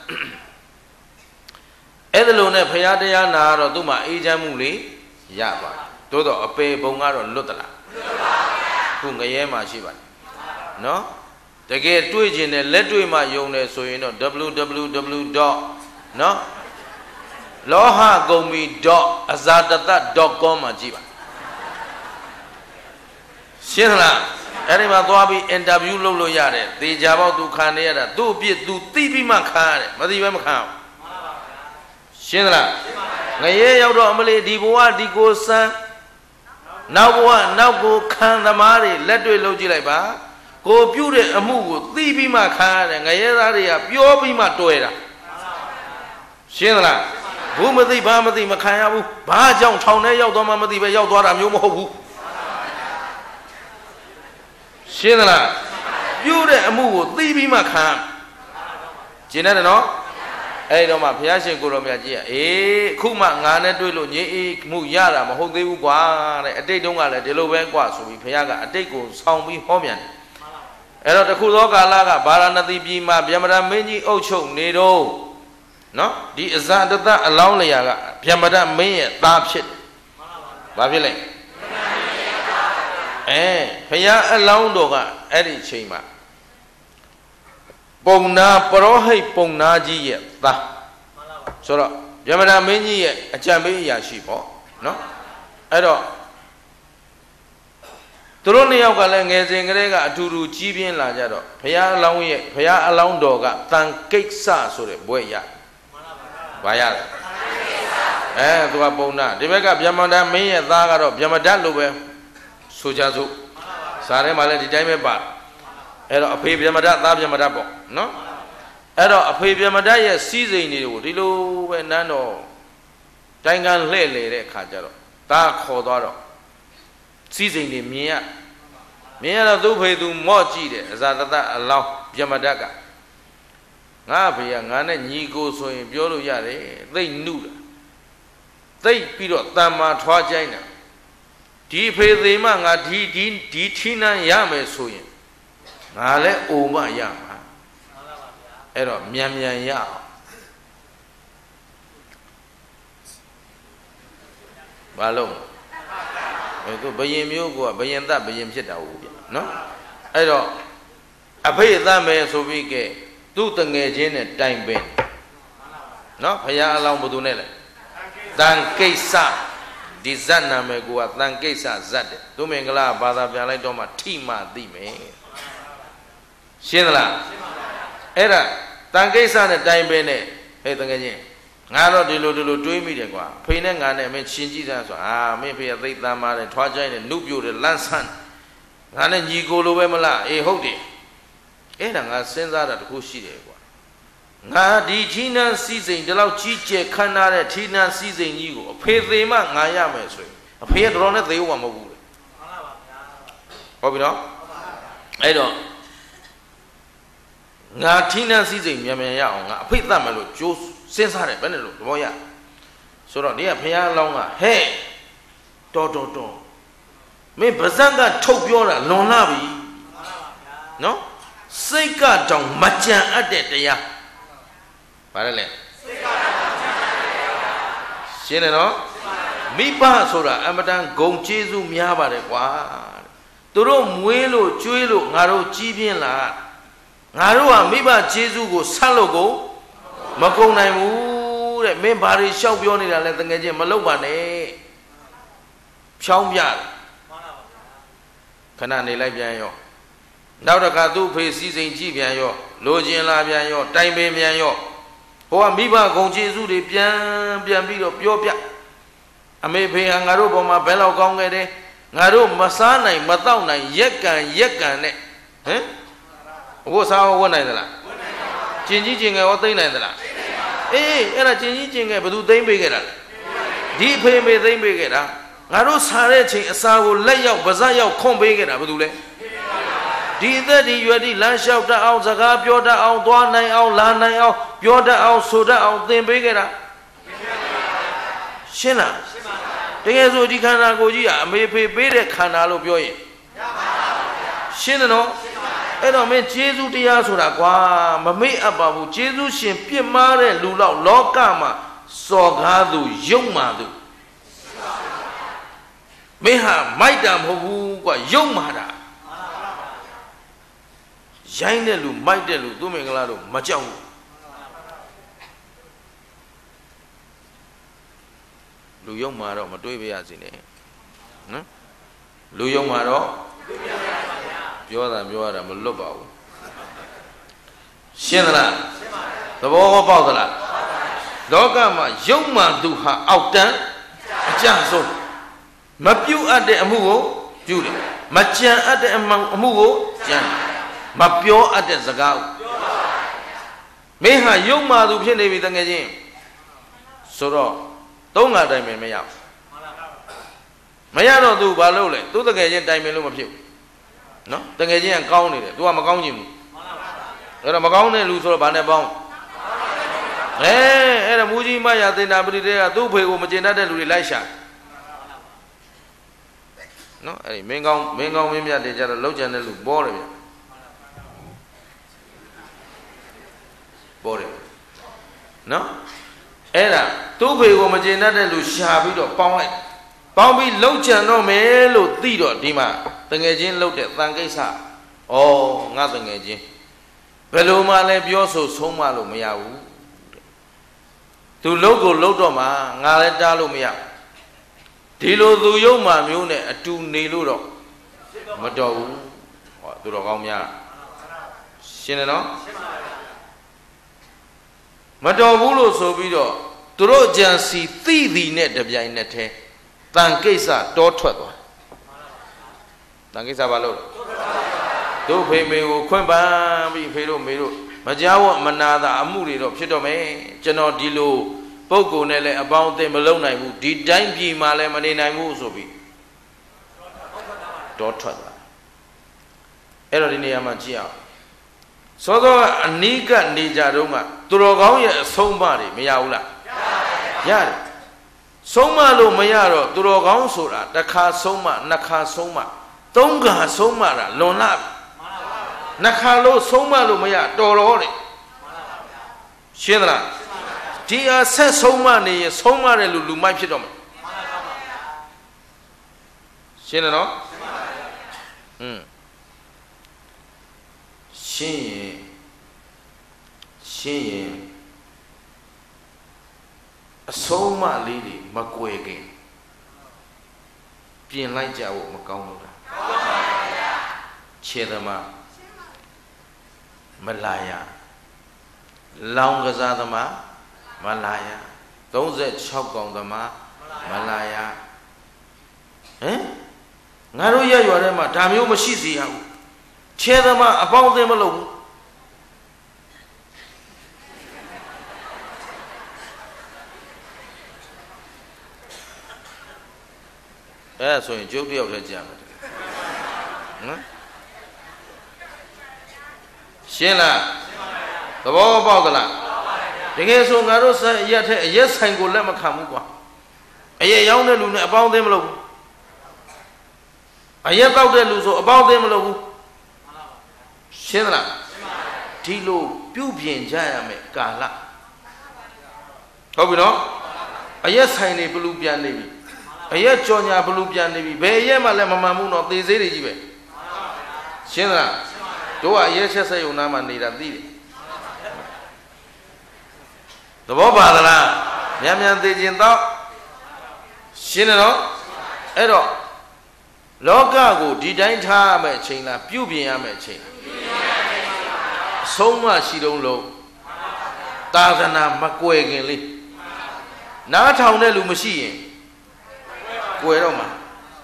အဲ့ဒါလို့နဲ့ဖရာတရားနာတော့သူ့မှာအေးချမ်းမှုလေးရပါသို့တော့အပေဘုံကတော့လွတ်သလားလွတ်ပါဘူးခုငရဲမှာရှိပါတယ်နော်တကယ်တွေ့ကျင်တယ်လက်တွေ့မှယုံတယ်ဆိုရင်တော့ www. နော်လောဟဂုံမီ .azatata.com မှာကြည့်ပါရှင်းလားအဲ့ဒီမှာသွားပြီးအင်တာဗျူးလုပ်လို့ရတယ်သေချာပေါက်သူခံနေရတာသူ့အပြစ်သူသိပြီးမှခံရတယ်မသိဘဲမခံဘူးရှင်းလားငရဲရောက်တော့အမလေးဒီဘဝဒီကိုစမ်းနောက်ဘဝနောက်ကိုခံသမားတွေလက်တွေ့လုပ်ကြည့်လိုက်ပါကိုပြုတ်တဲ့အမှုကိုသိပြီးမှခံရတယ်ငရဲသားတွေကပြောပြီးမှတွေ့တာရှင်းသလားဘူးမသိဘာမသိမခံရဘူးဘာကြောင့်ထောင်ထဲရောက်သွားမှမသိပဲရောက်သွားတာမျိုးမဟုတ်ဘူးရှင်းသလားပြုတ်တဲ့အမှုကိုသိပြီးမှခံကျင်တယ်နော်အဲ့တော့မှဘုရားရှင်ကိုရောမြတ်ကြီးကအေးအခုမှငါနဲ့တွေ့လို့ညအေးမှုရတာမဟုတ်သေးဘူးကွာတဲ့အတိတ်တုန်းကလည်းဒီလိုပဲကွာဆိုပြီးဘုရားကအတိတ်ကိုဆောင်ပြီးဟောပြန်တယ်အဲ့တော့တခုသောကာလကဗာရာဏသီပြည်မှာဗျမရမင်းကြီးအုပ်ချုပ်နေတော့နော်ဒီအဇာတတအလောင်းလျာကဗျမဒမင်းရဲ့သားဖြစ်တယ်ဘာဖြစ်လဲဘုရားအလောင်းတော်ကအဲ့ဒီချိန်မှာပုံနာပရောဟိတ်ပုံနာကြီးရဲ့သားဆိုတော့ဗျမဒမင်းကြီးရဲ့အကြံပေးအရာရှိပေါ့နော်အဲ့တော့သူတို့နှစ်ယောက်ကလည်းငယ်စဉ်ကလေးကအတူတူကြီးပြင်းလာကြတော့ဘုရားအလောင်းတော်ကတန်ကိစ္စဆိုတဲ့ဘွဲ့ရဘာရလဲသူကပုံနာဒီဘက်ကဗျမဒမင်းရဲ့သားကတော့ဗျမဒလို့ပဲဆိုကြစို့စာထဲမှာလည်းဒီတိုင်းပဲပါအဲ့တော့အဖေဗျမဒသားဗျမဒပေါ့နော်အဲ့တော့အဖေဗျမဒရဲ့စီးစိမ်တွေကိုဒီလိုပဲနန်းတော်တိုင်းကန်လှဲ့လေတဲ့အခါကျတော့သားခေါ်သွားတော့စီးစိမ်တွေမြင်ရတော့သူ့ဖေသူမော့ကြည့်တယ်အဇာတတအလောင်းဗျမဒကငါဖေကငါနဲ့ညီကိုဆိုရင်ပြောလို့ရတယ်သိနှုတာသိပြီးတော့တန်မာထွားကြိုင်းတာဒီဖေသေးမှငါဒီထီးနှံရမယ်ဆိုရင်ငါလည်းအိုမရမှာအဲ့တော့မြန်ရအောင်ဘာလို့သူဘယင်မျိုးကဘယင်သက်ဘယင်ဖြစ်တာဟုတ်ဗျနော်အဲ့တော့အဖေသတ်မယ်ဆိုပြီးကဲသူ့တငယ်ချင်းနဲ့တိုင်ပင်နော်ဘုရားအလောင်းဘုသူနဲ့လေတန်ကိစ္စဒီဇတ်နာမည်ကတန်ကိစ္စဇတ်တယ်သူမင်္ဂလာဘာသာပြန်လိုက်တော့မှထိမှသိမယ်ရှင်းသလားအဲ့ဒါတန်ကိစ္စနဲ့တိုင်ပင်နဲ့ဟဲ့တငယ်ချင်းငါတော့ဒီလိုတွေးမိတယ်ကွာဖေနဲ့ငါနဲ့မင်းရှင်ကြည့်သားဆိုမင်းဖေကသိတမ်းပါတယ်ထွားကြိုင်းတယ်နှုတ်ပြိုတယ်လန့်ဆန်းငါနဲ့ညီကိုလိုပဲမလားအေးဟုတ်တယ်အဲ့ဒါငါစဉ်းစားတာတခုရှိတယ်ကွာငါဒီထီးနှံစည်းစိမ်ဒီလောက်ကြီးကျယ်ခမ်းနားတဲ့ထီးနှံစည်းစိမ်ကြီးကိုအဖေသေးမှငါရမယ်ဆိုရင်အဖေကတော်တော်နဲ့သေဦးမှာမဟုတ်ဘူးလေဟုတ်ပါဗျာဟုတ်ပြီနော်အဲ့တော့ငါထီးနှံစည်းစိမ်မြန်ရအောင်ငါအဖေသတ်မယ်လို့ကြိုးစဉ်းစားတယ်ဘယ်နဲ့လို့သဘောရဆိုတော့ဒီကဘုရားအလောင်းကဟဲ့တော်မင်းဗဇက်ကထုတ်ပြောတာလွန်လာပြီနော်စိတ်ကတောင်မကြံအပ်တဲ့တရားဘာလဲစိတ်ကတောင်မကြံအပ်တဲ့တရားရှင်းတယ်နော်မိဘဆိုတာအမတန်ဂုံကျေးဇူးများပါတယ်ကွာသူတို့မွေးလို့ကျွေးလို့ငါတို့ကြီးပြင်းလာငါတို့ဟာမိဘကျေးဇူးကိုဆက်လို့ကိုမကုန်နိုင်ဘူးတဲ့မင်းဘာတွေလျှောက်ပြောနေတာလဲတကယ်ချင်းမလုပ်ပါနဲ့ဖြောင်းပြတယ်ခဏနေလိုက်ပြန်ရောနောက်တစ်ခါသူ့ဖေစည်းစိမ်ကြည့်ပြန်ရောလိုချင်လာပြန်ရောတိုင်ပင်ပြန်ရောဟိုကမိဘဂုံကျေးဇူးတွေပြန်ပြီးတော့ပြောပြအမေဖေဟာငါတို့ဘောမှာဘယ်လောက်ကောင်းခဲ့တယ်ငါတို့မစားနိုင်မတောက်နိုင်ရက်ကန်နဲ့ဟမ်ဘို့စားဝတ်နိုင်သလားကျင်ကြီးကျင်ငယ်ရောသိမ့်နိုင်သလားအေးအဲ့ဒါကျင်ကြီးကျင်ငယ်ဘယ်သူသိမ့်ပေးခဲ့တာလဲဒီဖေမေသိမ့်ပေးခဲ့တာငါတို့စားတဲ့ချိန်အစာကိုလက်ရောက်ပါးစပ်ရောက်ခွန်ပေးခဲ့တာဘယ်သူလဲဒီအသက်ဒီရွယ်ဒီလမ်းလျှောက်တတ်အောင်စကားပြောတတ်အောင်သွားနိုင်အောင်လာနိုင်အောင်ပြောတတ်အောင်ဆိုတတ်အောင်သင်ပေးခဲ့တာရှင်းလားတကယ်ဆိုဒီခန္ဓာကိုယ်ကြီးကအမေဖေပေးတဲ့ခန္ဓာလို့ပြောရင်ရှင်းတယ်နော်အဲ့တော့မင်းကျေးဇူးတရားဆိုတာကွာမမေ့အပ်ပါဘူးကျေးဇူးရှင်ပြစ်မှားတဲ့လူလောက်လောကမှာစော်ကားသူယုံမှသူမင်းဟာမိုက်တာမဟုတ်ဘူးကွာယုံမှတာရိုင်းတဲ့လူမိုက်တဲ့လူသူမင်္ဂလာတို့မကြောက်ဘူးလူယုံမှတော့မတွေးပြရစီနဲ့နော်လူယုံမှတော့ပြောရတာမလွတ်ပါဘူးရှင်းသလားရှင်းပါတယ်သဘောပေါက်သလားလောကမှာယုံမှန်သူဟာအောက်တန်းအကျဆုံးမပြုတ်အပ်တဲ့အမှုကိုပြုတယ်မကြံအပ်တဲ့အမှုကိုကြံမပြောအပ်တဲ့စကားကိုမင်းဟာယုံမှသူဖြစ်နေပြီတကယ်ချင်းဆိုတော့သုံးငါတိုင်ပင်မရမရတော့သူဘာလုပ်လဲသူတကယ်ချင်းတိုင်ပင်လို့မဖြစ်ဘူးနော်တကယ်ချင်းကကောင်းနေတယ် तू ကမကောင်းချင်ဘူးအဲ့တော့မကောင်းတဲ့လူဆိုတော့ဘာနဲ့ပေါင်းအဲ့ဒါမူကြီးမရတင်တာပရိသေကသူ့ဖေကိုမကျင်တတ်တဲ့လူတွေလိုက်ရှာနော်အဲ့ဒီမင်းကောင်းမင်းမြတ်တွေကြတော့လောက်ကျန်တဲ့လူပေါ်တယ်ဗျ ပေါ်တယ်နော်အဲ့ဒါသူ့ဖေကိုမကျေနပ်တဲ့လူရှာပြီးတော့ပေါင်းလိုက်ပေါင်းပြီးလှုပ်ကြံတော့မယ်လို့သိတော့ဒီမှာတငယ်ချင်းလှုပ်တဲ့တန်ကိစ္စဩငါတငယ်ချင်းဘယ်လိုမှလည်းပြောဆိုဆုံးမလို့မရဘူးသူလှုပ်ကိုလှုပ်တော့မှငါလည်းတားလို့မရဒီလိုသူယုံမှမျိုးနဲ့အတူနေလို့တော့မတော်ဘူးဟောသူတော်ကောင်းများရှင်းတယ်နော်မတော်ဘူးလို့ဆိုပြီးတော့သူတို့ကြံစီသိသည်နဲ့တပြိုင်နက်တည်းတန်ကိစ္စတောထွက်သွားတန်ကိစ္စဘာလို့တို့ဖေမေကိုခွင့်ပန်းပြီးဖေတို့မေတို့မကြောက်မနာတာအမှုတွေတော့ဖြစ်တော့မယ်ကျွန်တော်ဒီလိုပုဂ္ဂိုလ်နဲ့လည်းအပေါင်းအသင်းမလုပ်နိုင်ဘူးဒီတိုင်းပြည်မှာလည်းမနေနိုင်ဘူးဆိုပြီးတောထွက်သွားအဲ့တော့ဒီနေရာမှာကြည့်အောင်စောစောကအနိကနေကြတော့မှသူတော်ကောင်းရဲ့အဆုံးအမတွေမရဘူးလားရတယ်ဆုံးမလို့မရတော့သူတော်ကောင်းဆိုတာတစ်ခါဆုံးမနှစ်ခါဆုံးမသုံးခါဆုံးမတာလွန်လာနှစ်ခါလို့ဆုံးမလို့မရတော်တော်တယ်ရှင်းသလားဒီအဆက်ဆုံးမနေရင်ဆုံးမတဲ့လူမိုက်ဖြစ်တော့မယ်ရှင်းတယ်နော်ရှင်းရင်အဆုံးမလေးတွေမကွယ်ခင်ပြင်လိုက်ကြဖို့မကောင်းဘူးလားခြေသမားမလာရလောင်ကစားသမားမလာရ36កောင်သမားမလာရဟမ်ငါတို့ရရွာထဲမှာဒါမျိုးမရှိစေရဘူးခြေသမားအပေါင်းအသင်းမလုပ်ဘူးအဲ့ဆိုရင်ကျုပ်တယောက်တည်းကြာမယ်နော်ရှင်းလားသဘောပေါက်သလားတကယ်ဆိုငါတို့ရက်ထဲအရက်ဆိုင်ကိုလက်မခံဘူးကွာအရက်ရောင်းတဲ့လူနဲ့အပေါင်းအသင်းမလုပ်ဘူးအရက်တောက်တဲ့လူဆိုအပေါင်းအသင်းမလုပ်ဘူးရှင်းသလားဒီလိုပြုပြင်ကြရမယ်ကာလဟုတ်ပြီနော်အရက်ဆိုင်တွေဘလူပြန်နေပြီအရက်ကြော်ညာဘလူပြန်နေပြီဘယ်အရက်မှလည်းမမှန်ဘူးနော်သေသေးတွေကြီးပဲရှင်းသလားတို့ကအရက်ချက်ဆက်ယုံနာမှနေတာသိတယ်သဘောပါသလားမြန်မြန်သိခြင်းတော့ရှင်းတယ်နော်အဲ့တော့လောကကိုဒီတိုင်းထားရမယ့်အချိန်လားပြုပြင်ရမယ့်အချိန်အဆုံးမရှိတော့လို့သာသနာမကွယ်ခင်လေးနားထောင်တဲ့လူမရှိရင်ကွယ်တော့မှာ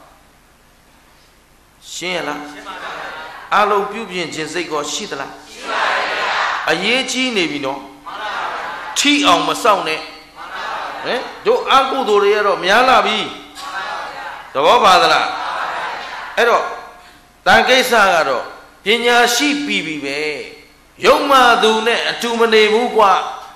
ရှင်းရလားအလုံးပြုပြင်ခြင်းစိတ်ကောရှိသလားရှိပါဗျာအရေးကြီးနေပြီနော်ထိအောင်မစောင့်နဲ့ဟင်တို့အကုသိုလ်တွေကတော့များလာပြီသဘောပါသလားအဲ့တော့တန်ကိစ္စကတော့ပညာရှိပြီပဲယုံမှသူနဲ့အတူမနေဘူးကွာ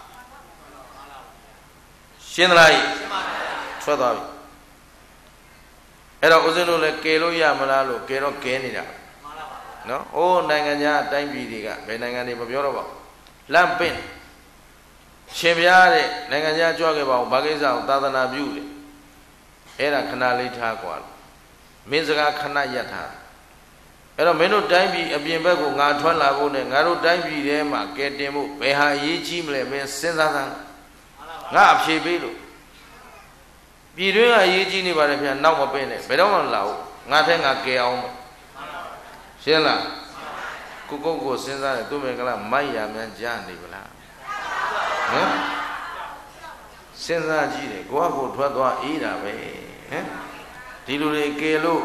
ရှင်းသလားထွက်သွားပြီအဲ့တော့ဦးဇင်းတို့လည်းကယ်လို့ရမလားလို့ကယ်တော့ကယ်နေတာနော်အိုးနိုင်ငံခြားအတိုင်းပြည်တွေကဘယ်နိုင်ငံတွေမပြောတော့ပါဘူးလမ်းပင့်ရှင်ပြားတဲ့နိုင်ငံခြားကြွခဲ့ပါအောင်ဘာကိစ္စအောင်သာသနာပြုတယ်အဲ့ဒါခဏလေးထားกว่าမင်းစကားခဏရပ်ထားအဲ့တော့မင်းတို့တိုင်းပြည်အပြင်ဘက်ကိုငါထွက်လာဖို့နဲ့ငါတို့တိုင်းပြည်ထဲမှာကဲတင်ဖို့ဘယ်ဟာအရေးကြီးမလဲမင်းစဉ်းစားသမ်းငါအဖြေပေးလို့ပြည်တွင်းကအရေးကြီးနေပါတယ်ဗျာနောက်မပင်းနဲ့ဘယ်တော့မှမလာဘူးငါထဲငါကဲအောင်ရှင်းလားကိုစဉ်းစားတယ်သူမင်္ဂလာမိုက်ရမြန်ကြားနေဗလားဟမ်စဉ်းစားကြည့်တယ်ကိုကထွက်သွားအေးတာပဲဟမ်ဒီလူတွေကယ်လို့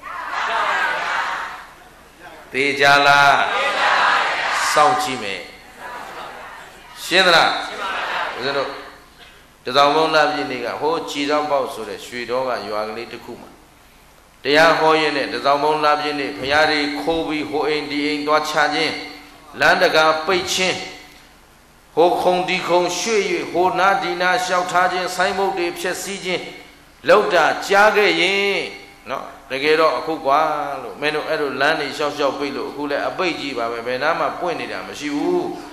သေကြလားစောင့်ကြည့်မယ်ရှင်းသလားရှင်းပါဗျာဦးဇင်းတို့တစောင်းဘုံလာပြည်နေကဟိုးကြည်တော့ပေါက်ဆိုတဲ့ရွှေတော်ကရွာကလေးတစ်ခုမှာတရားဟောရင်းနဲ့တစောင်းဘုံလာပြည်နေဘုရားတွေခိုးပြီးဟိုအိမ်ဒီအိမ်သွားချခြင်းလမ်းတကာပိတ်ခြင်းဟိုခုံဒီခုံရွှေ့၍ဟိုနာဒီနာလျှောက်ထားခြင်းဆိုင်းမုတ်တွေဖြည့်ဆည်းခြင်းလောက်တာကြားခဲ့ရင်နော်တကယ်တော့အခုကွာလို့မင်းတို့အဲ့လိုလမ်းတွေလျှောက်ပိတ်လို့အခုလည်းအပိတ်ကြီးပါပဲဘယ်နာမှပွင့်နေတာမရှိဘူး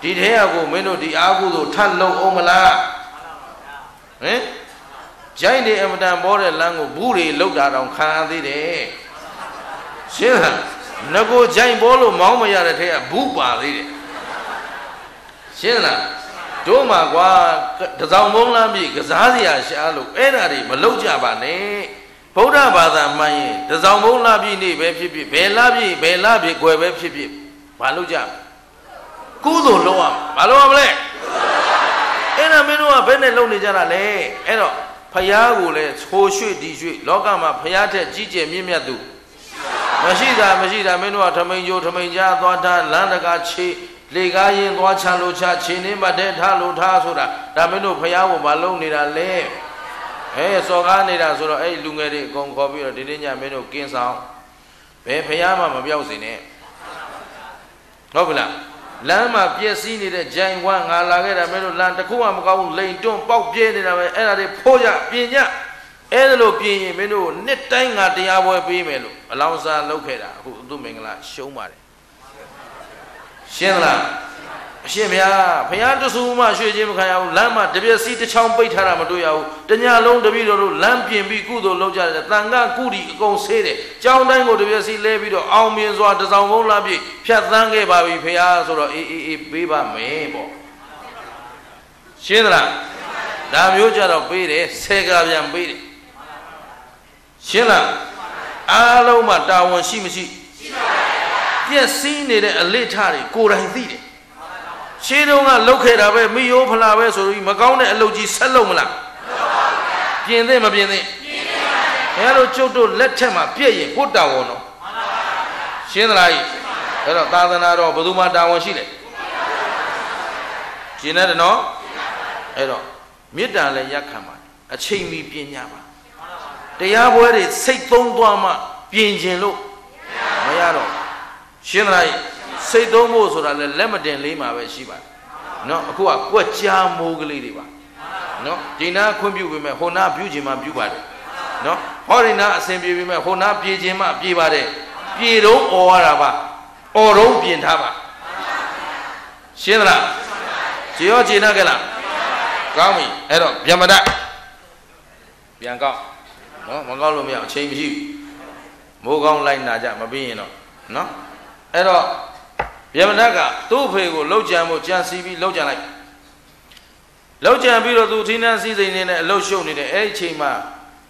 ဒီထဲကိုမင်းတို့ဒီအာဟုသို့ထပ်လုံအောင်မလားဟင်ဂျိုင်းနေအမတန်ပေါ်တဲ့လမ်းကိုဘူးတွေလှုပ်တာတောင်ခံရသေးတယ်ရှင်းလားငကိုဂျိုင်းပေါ်လို့မောင်းမရတဲ့ထဲကဘူးပါသေးတယ်ရှင်းလားတို့မှာကွာတစောင်းမုံလမ်းပြီကစားစရာရှာလို့အဲ့ဒါတွေမလုပ်ကြပါနဲ့ဗုဒ္ဓဘာသာမှန်ရင်တစောင်းမုံလမ်းပြီနေပဲဖြစ်ဖြစ်ဘယ်လပြီကွယ်ပဲဖြစ်ဖြစ်မလုပ်ကြကုသိုလ်လုပ်ရမလုပ်ရမလဲအဲ့ဒါမင်းတို့ကဘယ်နဲ့လုပ်နေကြတာလဲအဲ့တော့ဖယားကိုလည်းဟိုရွှေ့ဒီရွှေ့လောကမှာဖယားထက်ကြီးကျယ်မြင့်မြတ်သူမရှိတာမင်းတို့ကထမိန်ကြိုထမိန်ကြားသွားထားလမ်းတကာခြေလေကားရင်သွားချလို့ချခြေနှင်းပတ်တဲ့ထားလို့ထားဆိုတာဒါမင်းတို့ဖယားကိုမလုပ်နေတာလဲစော်ကားနေတာဆိုတော့အဲ့လူငယ်တွေအကုန်ခေါ်ပြီးတော့ဒီနေ့ညမင်းတို့ကင်းဆောင်ဘယ်ဖယားမှမပြောက်စေနဲ့ဟုတ်ပြီလားလမ်းမှာပြည့်စည်နေတဲ့ဂျိုင်ဝမ်းငါလာခဲ့တာမင်းတို့လမ်းတစ်ခုမှမကောင်းဘူးလိန်တွန်းပေါက်ပြဲနေတာပဲအဲ့ဒါတွေဖိုးရပြင်ညအဲ့ဒါလို့ပြင်ရင်မင်းတို့နှစ်တိုင်းငါတရားပွဲပေးမယ်လို့အလောင်းစားလုပ်ခဲ့တာအခုသူမင်္ဂလာရှုံးပါတယ်ရှင်းလားအရှင်ဘုရားဘုရားတဆူမှရွှေချင်းမခံရဘူးလမ်းမှာတပြက်စီတစ်ချောင်းပိတ်ထားတာမတွေ့ရဘူးတညလုံးတပည့်တော်တို့လမ်းပြင်ပြီးကုသိုလ်လုပ်ကြတယ်တန်ခါကုတီအကုန်ဆေးတယ်ကြောင်းတိုင်းကိုတပြက်စီလဲပြီးတော့အောင်မြင်စွာတစောင်းဘုံလာပြည့်ဖြတ်သန်းခဲ့ပါပြီဘုရားဆိုတော့အေးပေးပါမယ်ပေါ့ရှင်းလားဒါမျိုးကြတော့ပေးတယ်ဆယ်ကပြန်ပေးတယ်ရှင်းလားအားလုံးမှာတာဝန်ရှိမရှိရှိပါဘူးပြည့်စည်နေတဲ့အလေးထားတွေကိုယ်တိုင်သိတယ်ရှင်းတော့ကလုတ်ခဲ့တာပဲမိရိုးဖလာပဲဆိုပြီးမကောင်းတဲ့အလုပ်ကြီးဆက်လုပ်မလားမလုပ်ပါဘူးဗျာပြင်သင့်မပြင်သင့်ပြင်သင့်ပါဗျာအဲလိုကျုပ်တို့လက်ထက်မှာပြည့်ရင်ကိုတာဝန်တော့မှန်ပါပါရှင်းသလားကြီးအဲ့တော့သာသနာတော်ဘယ်သူမှတာဝန်ရှိတယ်ရှင်းတယ်နော်အဲ့တော့မေတ္တာလည်းရက်ခံပါအချိန်မီပညာပါတရားပွဲတွေစိတ်သုံးသွားမှပြင်ခြင်းလို့မရတော့ရှင်းသလားကြီးစိတ်သုံးဖို့ဆိုတာလည်းလက်မတင်လေးမှာပဲရှိပါတယ်နော်အခုကကွက်ကြားမိုးကလေးတွေပါနော်ဒီနာခွင့်ပြုပေမဲ့ဟိုနာပြုခြင်းမှပြုပါတယ်နော်ဟောဒီနာအစဉ်ပြေပေမဲ့ဟိုနာပြေခြင်းမှပြေပါတယ်ပြေတော့អော်ရတာပါអော်တော့ပြင်ထားပါရှင်းသလားခြေရောခြေနာကြလားကောင်းပြီအဲ့တော့ဗျမဒပြန်ကောက်နော်မကောက်လို့မရအချိန်မရှိဘူးမိုးကောင်းလိုက်နာကြမပြီးရင်တော့နော်အဲ့တော့ဗျမဒကသူ့ဖေကိုလှုပ်ကြံမှုကြံစီပြီးလှုပ်ကြံလိုက်လှုပ်ကြံပြီးတော့သူထင်းနှန်းစည်းစိမ်နေတဲ့အလှုပ်ရှုပ်နေတဲ့အဲ့ဒီချိန်မှာ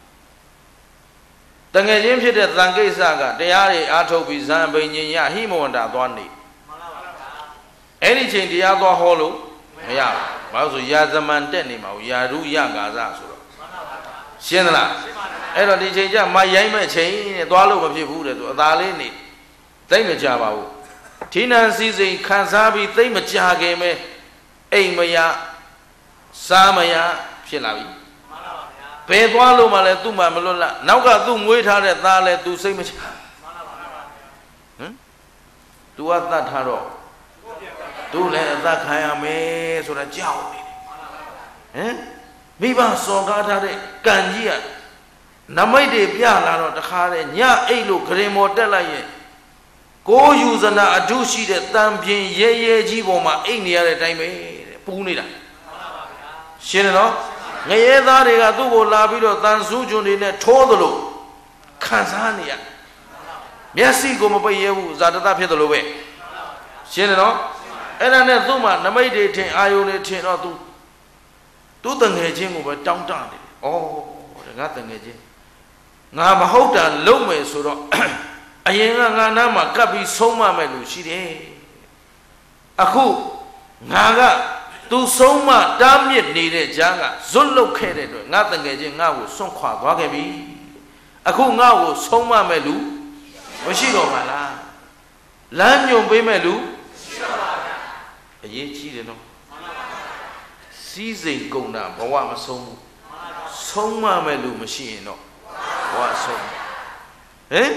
တငယ်ချင်းဖြစ်တဲ့သံကိစ္စကတရားတွေအားထုတ်ပြီးဇံပိညင်ရဟိမဝန္တာသွားနေအဲ့ဒီချိန်တရားသွားဟောလို့မရဘူးဘာလို့ဆိုရာဇမန်တက်နေမှာယာရုယကာဇဆိုတော့ရှင်းသလားအဲ့တော့ဒီချိန်ကျမရိုင်းမဲ့ချိန်နဲ့သွားလို့မဖြစ်ဘူးတဲ့သူအသာလေးနေသိမကြပါဘူးထင်းနှန်းစည်းစိမ်ခံစားပြီးသိမကြခင်ပဲအိမ်မရစားမရဖြစ်လာပြီဘယ်သွားလို့မှလည်းသူ့မှာမလွတ်လပ်နောက်ကသူ့မွေးထားတဲ့သားလည်းသူစိတ်မချဟမ်သူကတတ်ထားတော့သူလည်းအသက်ခံရမယ်ဆိုတာကြောက်နေတယ်ဟမ်မိဘစော်ကားထားတဲ့ကံကြီးကနမိတ်တွေပြလာတော့တခါတည်းညအိတ်လို့ဂရင်မော်တက်လိုက်ရင်ကိုယူဇနာအထုရှိတဲ့တံပြင်းရဲကြီးပေါ်မှာအိတ်နေရတဲ့အတိုင်းပဲတဲ့ပူးနေတာရှင်းတယ်နော်ငရဲသားတွေကသူ့ကိုလာပြီးတော့တန်ဆူးကျွန်းတွေနဲ့ထိုးသလိုခံစားနေရမျက်စိကိုမပိတ်ရဘူးဇာတတဖြစ်သလိုပဲရှင်းတယ်နော်အဲ့ဒါနဲ့သူ့မှာနမိတ်တွေထင်အာယုန်တွေထင်တော့သူ့တငယ်ချင်းကိုပဲတောင်းတနေတယ်ဩတဲ့ငါတငယ်ချင်းငါမဟုတ်တာလုံးမယ်ဆိုတော့အရင်ကငါနားမှာကပ်ပြီးဆုံးမမဲ့လူရှိတယ်အခုငါကသူဆုံးမတားမြစ်နေတဲ့ကြားကဇွတ်လုတ်ခဲ့တဲ့အတွက်ငါတငယ်ချင်းငါ့ကိုစွန့်ခွာသွားခဲ့ပြီအခုငါ့ကိုဆုံးမမဲ့လူမရှိတော့ပါလားလမ်းညွန်ပေးမဲ့လူရှိတော့ပါဗျာအရေးကြီးတယ်နော်စီးစိမ်ကုန်တာဘဝမဆုံးဘူးဆုံးမမဲ့လူမရှိရင်တော့ဘဝဆုံးဟင်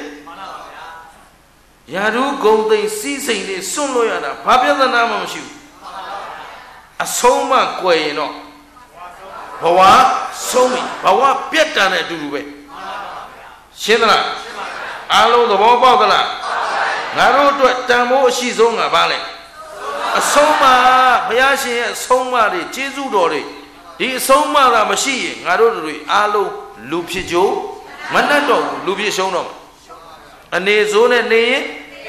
ယာရုဂုံသိမ့်စီးစိမ်လေးစွန့်လို့ရတာဘာပြဿနာမှမရှိဘူးအဆုံးမကွယ်ရင်တော့ဘဝဆုံးပြီဘဝပြတ်တာနဲ့အတူတူပဲရှင်းသလားအားလုံးသဘောပေါက်သလားငါတို့အတွက်တန်ဖိုးအရှိဆုံးကဘာလဲအဆုံးမဘုရားရှင်ရဲ့အဆုံးမတွေကျေးဇူးတော်တွေဒီအဆုံးမကမရှိရင်ငါတို့တွေအားလုံးလူဖြစ်ကြမနှက်တော့ဘူးလူဖြစ်ရှုံးတော့အနေဆိုးနဲ့နေရင်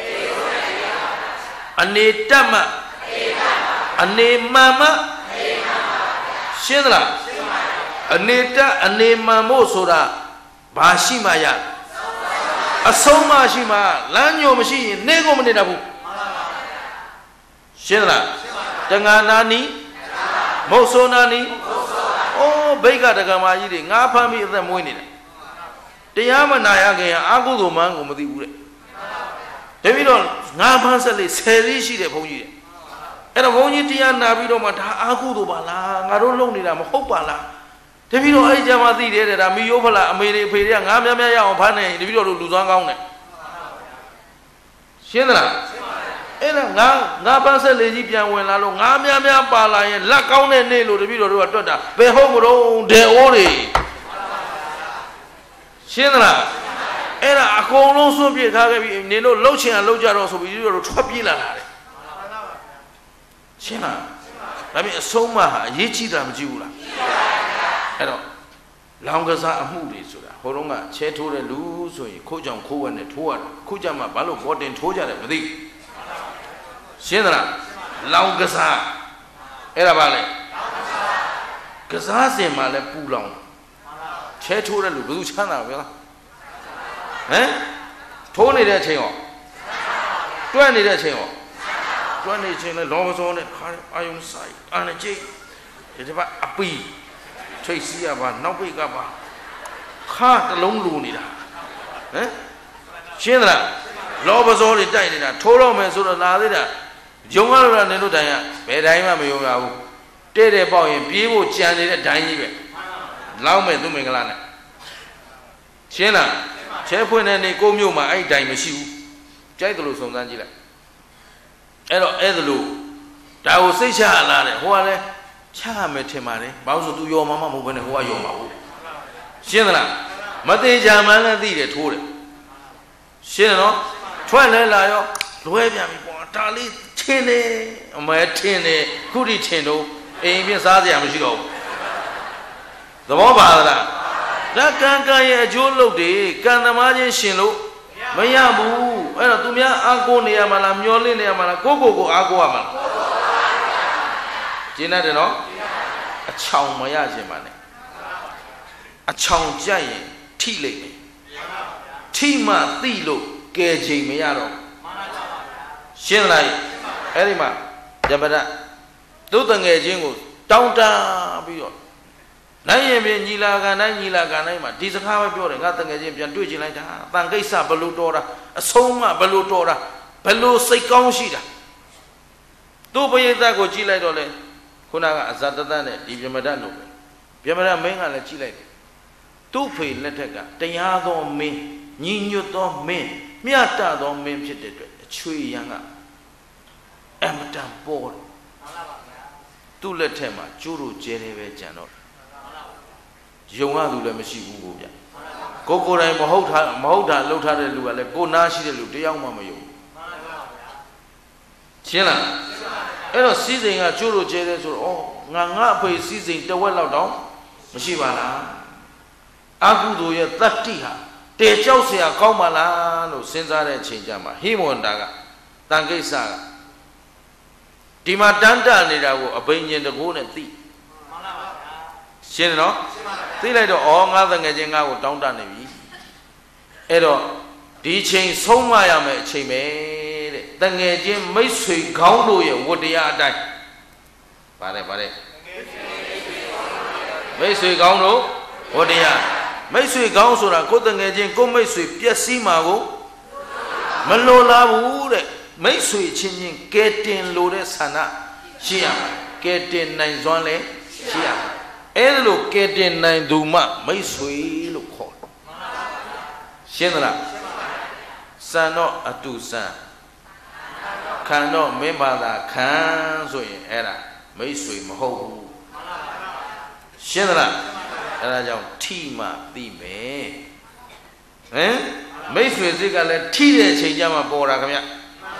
အနေတက်မှအနေမှန်မှရှင်းသလားအနေတက်အနေမှန်ဖို့ဆိုတာဘာရှိမှရအဆုံးမရှိမှလမ်းညိုမရှိရင်နေကုန်မနေတတ်ဘူးရှင်းသလားတငါနာနီမဟုတ်ဆိုးနာနီအိုးဘိတ်ကတက္ကမကြီးတွေငါဖမ်းပြီးအသက်မွေးနေတယ်တရားမနာရခင်အာကုသိုလ်မှန်းကိုမသိဘူးတဲ့တပည့်တော့ငါဖမ်းဆက်လေ10လေးရှိတယ်ဘုန်းကြီးတဲ့အဲ့တော့ဘုန်းကြီးတရားနာပြီးတော့မှဒါအာကုသိုလ်ပါလားငါတို့လုံနေတာမဟုတ်ပါလားတပည့်တော့အဲ့ကြမှာသိတယ်တဲ့ဒါမိယောဖလားအမေတွေဖေတွေကငါများများရအောင်ဖမ်းနေတပည့်တော်တို့လူစွမ်းကောင်းတယ်ရှင်းသလားအဲ့ဒါငါပန်းဆက်လေကြီးပြန်ဝင်လာလို့ငါများများပါလာရင်လက်ကောင်းတဲ့နေ့လို့တပည့်တော်တို့ကတွက်တာဘယ်ဟုတ်မလို့ဒေအိုးတွေရှင်းသလားအဲ့ဒါအကုန်လုံးစွန့်ပြစ်ထားခဲ့ပြီနင်တို့လှုပ်ချင်အောင်လှုပ်ကြတော့ဆိုပြီးတပည့်တော်တို့ထွက်ပြေးလာတာတဲ့ရှင်းလားဒါပေမဲ့အဆုံးမဟာအရေးကြီးတာမကြည့်ဘူးလားအဲ့တော့လောင်ကစားအမှုတွေဆိုတာဟိုတုန်းကချဲထိုးတဲ့လူဆိုရင်ခိုးကြောင်ခိုးဝက်နဲ့ထိုးရတယ်ခုကြမှာဘာလို့ဘောတင်ထိုးကြတယ်မသိရှင်းသလားလောင်ကစားအဲ့ဒါပါလေကစားစင်မှာလဲပူလောင်ချဲထိုးတဲ့လူဘယ်သူချမ်းသာပဲလားဟမ်ထိုးနေတဲ့အချိန်ရောတွက်နေတဲ့အချိန်ရောတွက်နေချိန်လဲလောဘစောနဲ့ခါအာယုံဆိုင်အာနေကြိတ်ဒီဘက်အပီထိတ်စီးရပါနောက်ပိတ်ကပါခါတလုံးလူနေတာဟမ်ရှင်းသလားလောဘစောတွေတိုက်နေတာထိုးတော့မယ်ဆိုတော့လာသေးတာယုံရလို့နေလို့တိုင်ရဘယ်တိုင်းမှမယုံရဘူးတဲ့တဲ့ပေါ့ရင်ပြေးဖို့ကြံနေတဲ့ဒိုင်းကြီးပဲလောက်မဲ့သူမင်္ဂလာနဲ့ရှင်းလားချဲဖွင့်တဲ့နေကိုမျိုးမှာအဲ့ဒိုင်းမရှိဘူးကြိုက်တယ်လို့စုံစမ်းကြည့်လိုက်အဲ့တော့အဲ့ဒါလို့ဒါကိုစိတ်ချလာတယ်ဟိုကလည်းချရမယ်ထင်ပါတယ်ဘာလို့ဆိုသူယောမမမဟုတ်ဘဲနဲ့ဟိုကယောမှာဟုတ်ရှင်းသလားမသေးချာမှန်းလည်းသိတယ်ထိုးတယ်ရှင်းတယ်နော်ထွက်လဲလာရောလွဲပြန်ပြီပေါ့ဒါလေးထင်းနေအမဲထင်းနေခုထိထင်းတော့အိမ်ပြစားစရာမရှိတော့ဘူးသဘောပါသလားလက်ကံကံရဲ့အကျိုးလုပ်တွေကံသမားချင်းရှင်လို့မရဘူးအဲ့တော့သူများအားကိုးနေရမှာလားမျောလင့်နေရမှာလားကိုအားကိုးရမှာလားကျင်းတတ်တယ်နော်အချောင်မရခြင်းပါနဲ့အချောင်ကြက်ရင်ထိလိုက်မယ်ထိမှသိလို့ကဲချိန်မရတော့ရှင်းလားအဲ့ဒီမှာဇပဒသူ့တငယ်ချင်းကိုတောင်းတပြီးတော့နိုင်ရင်ပြင်ညီလာခံတိုင်းမှာဒီစကားပဲပြောတယ်ငါတငယ်ချင်းပြန်တွေ့ချင်လိုက်တာတန်ကိစ္စဘလို့တော်တာအဆုံးမဘလို့တော်တာဘလို့စိတ်ကောင်းရှိတာသူ့ပရိသတ်ကိုကြည့်လိုက်တော့လေခုနကအဇတတနဲ့ဒီပြမဒတ်လို့ပဲပြမဒတ်မင်းကလည်းကြည့်လိုက်တယ်သူ့ဖေလက်ထက်ကတရားသောမင်းညီညွတ်သောမင်းမြတ်တသောမင်းဖြစ်တဲ့အတွက်အချွေရန်ကအမတန်ပေါ်တယ်သူ့လက်ထက်မှာကျိုးတို့ကျဲတယ်ပဲကြံတော့ယုံရသူလည်းမရှိဘူးကိုဗျကိုယ်တိုင်မဟုတ်တာလှုပ်ထားတဲ့လူကလည်းကိုနားရှိတဲ့လူတယောက်မှမယုံရှင်းလားအဲ့တော့စီးစိမ်ကကျိုးတို့ကျဲတယ်ဆိုတော့ငါအဖေစီးစိမ်တဝက်လောက်တောင်မရှိပါလားအကုသိုလ်ရဲ့တတ္တိဟာတေကြောက်เสียကောင်းပါလားလို့စဉ်းစားတဲ့အချိန်ကျမှဟိမဝန္တာကတန်ကိစ္စကဒီမှာတန်းတနေတာကိုအဘိညာဉ်တကိုးနဲ့သိရှင်းတယ်နော်သိလိုက်တော့ငါတငယ်ချင်းငါကိုတောင်းတနေပြီအဲ့တော့ဒီချိန်ဆုံးမရမယ်အချိန်ပဲတဲ့တငယ်ချင်းမိတ်ဆွေခေါင်းတို့ရဲ့ဝတ္တရားအတိုင်းပါတယ်မိတ်ဆွေခေါင်းတို့ဝတ္တရားမိတ်ဆွေခေါင်းဆိုတာကိုယ်တငယ်ချင်းကိုမိတ်ဆွေပျက်စီးမှာကိုမလိုလားဘူးတဲ့မိတ်ဆွေချင်းချင်းကဲတင်လို့တဲ့ဆန္ဒရှိရမှာကဲတင်နိုင်စွမ်းလဲရှိရမှာအဲ့ဒါလို့ကဲတင်နိုင်သူမှမိတ်ဆွေလို့ခေါ်တယ်ရှင်းသလားစံတော့အတူစံခံတော့မင်းဘာသာခံဆိုရင်အဲ့ဒါမိတ်ဆွေမဟုတ်ဘူးရှင်းသလားအဲ့ဒါကြောင့်ထိမှသိမယ်ဟမ်မိတ်ဆွေစိတ်ကလည်းထိတဲ့အချိန်ကျမှပေါ်တာခင်ဗျ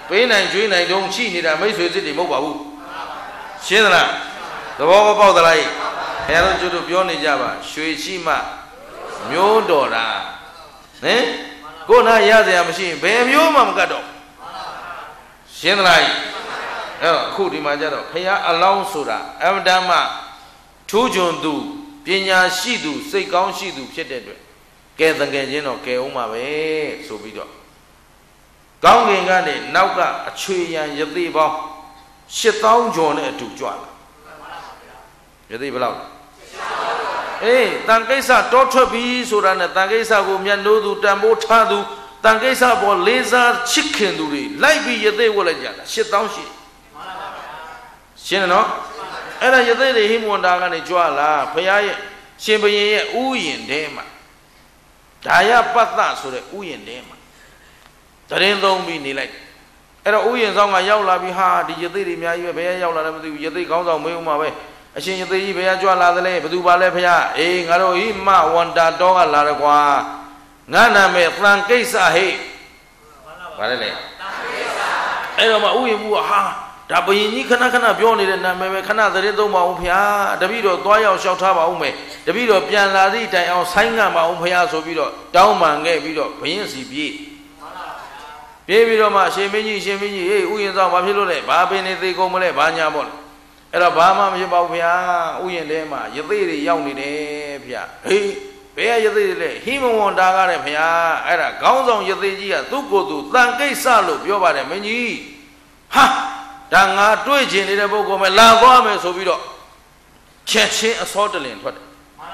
ပေးနိုင်ကျွေးနိုင်တုံးရှိနေတာမိတ်ဆွေစစ်တွေမဟုတ်ပါဘူးရှင်းသလားသဘောပေါက်သလားဘုရားတို့ကျွတ်ပြောနေကြပါရွှေရှိမှမျိုးတော်တာဟင်ကိုနာရစရာမရှိရင်ဘယ်မျိုးမှမကတ်တော့ရှင်းသလားအဲ့တော့အခုဒီမှာကြတော့ဘုရားအလောင်းဆိုတာအမတမထူးချွန်သူပညာရှိသူစိတ်ကောင်းရှိသူဖြစ်တဲ့အတွက်ကဲတကယ်ချင်းတော့ကဲအောင်ပါပဲဆိုပြီးတော့ကောင်းကင်ကနေနောက်ကအခြေရန်ယသိပေါင်း8000ကျော်နဲ့အတူကြွလာယသိဘယ်လောက်အေးတန်ကိစ္စတောထွက်ပြီးဆိုတာနဲ့တန်ကိစ္စကိုမြတ်လို့သူတန်ဖိုးထားသူတန်ကိစ္စပေါ်လေးစားချစ်ခင်သူတွေလိုက်ပြီးယသိဝတ်လိုက်ကြတာ8000ရှိရှင်းတယ်နော်အဲ့ဒါယသိတွေဟိမဝန္တာကနေကြွလာဘုရားရဲ့ရှင်ဘုရင်ရဲ့ဥယျာဉ်ထဲမှာဒါယပတ္တဆိုတဲ့ဥယျာဉ်ထဲမှာတရင်သုံးပြီးနေလိုက်အဲ့တော့ဥယျာဉ်ဆောင်ကရောက်လာပြီးဟာဒီယသိတွေအများကြီးပဲဘယ်ရောက်လာလဲမသိဘူးယသိကောင်းဆောင်မေးဦးမှာပဲအရှင်ယသိကြီးဘယ်ကြွလာသလဲဘယ်သူပါလဲဖခင်အေးငါတို့ဟိမဝန္တာတော်ကလာတယ်ကွာငါနာမယ်သံကိစ္စဟိဘာလဲလဲအဲ့တော့မှဥယျာဉ်ဘူးဟာဒါဘယင်ကြီးခဏခဏပြောနေတဲ့နာမည်ပဲခဏသရင်သုံးပါအောင်ဖခင်တပည့်တော်သွားရောက်လျှောက်ထားပါအောင်မယ်တပည့်တော်ပြန်လာသည့်တိုင်အောင်ဆိုင်းငံ့ပါအောင်ဖခင်ဆိုပြီးတော့တောင်းပန်ခဲ့ပြီးတော့ဘယင်စီပြေးပြီးတော့မှရှင်မင်းကြီးဟေးဥယျာဉ်ဆောင်ဘာဖြစ်လို့လဲဘာပင်နေသေးကုန်မလဲဘာညာပေါ့အဲ့တော့ဘာမှမဖြစ်ပါဘူးဗျာဥယျာဉ်ထဲမှာယသိတွေရောက်နေတယ်ဗျာဟေးဘယ်ကယသိတွေလဲဟိမဝန္တာကတဲ့ဗျာအဲ့ဒါခေါင်းဆောင်ယသိကြီးကသူ့ကိုယ်သူတန်ကိစ္စလို့ပြောပါတယ်မင်းကြီးဟာဒါငါတွေ့ချင်နေတဲ့ပုဂ္ဂိုလ်ပဲလာသွားမယ်ဆိုပြီးတော့ချက်ချင်းအစောတလင်ထွက်တယ်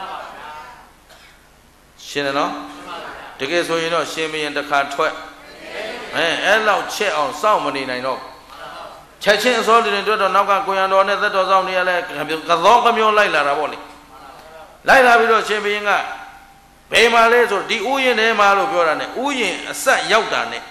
ရှင်းတယ်နော်တကယ်ဆိုရင်တော့ရှင်မင်းတစ်ခါထွက်အဲ့လောက်ချက်အောင်စောင့်မနေနိုင်တော့ချက်ချင်းအစောတလင်တွေ့တော့နောက်ကကိုရံတော်နဲ့သက်တော်ဆောင်နေရလဲကသောကမျိုးလိုက်လာတာပေါ့လေလိုက်လာပြီးတော့ရှင်ဘုရင်ကဘယ်မှာလဲဆိုဒီဥယျာဉ်ထဲမှာလို့ပြောတာနဲ့ဥယျာဉ်အဆက်ရောက်တာနဲ့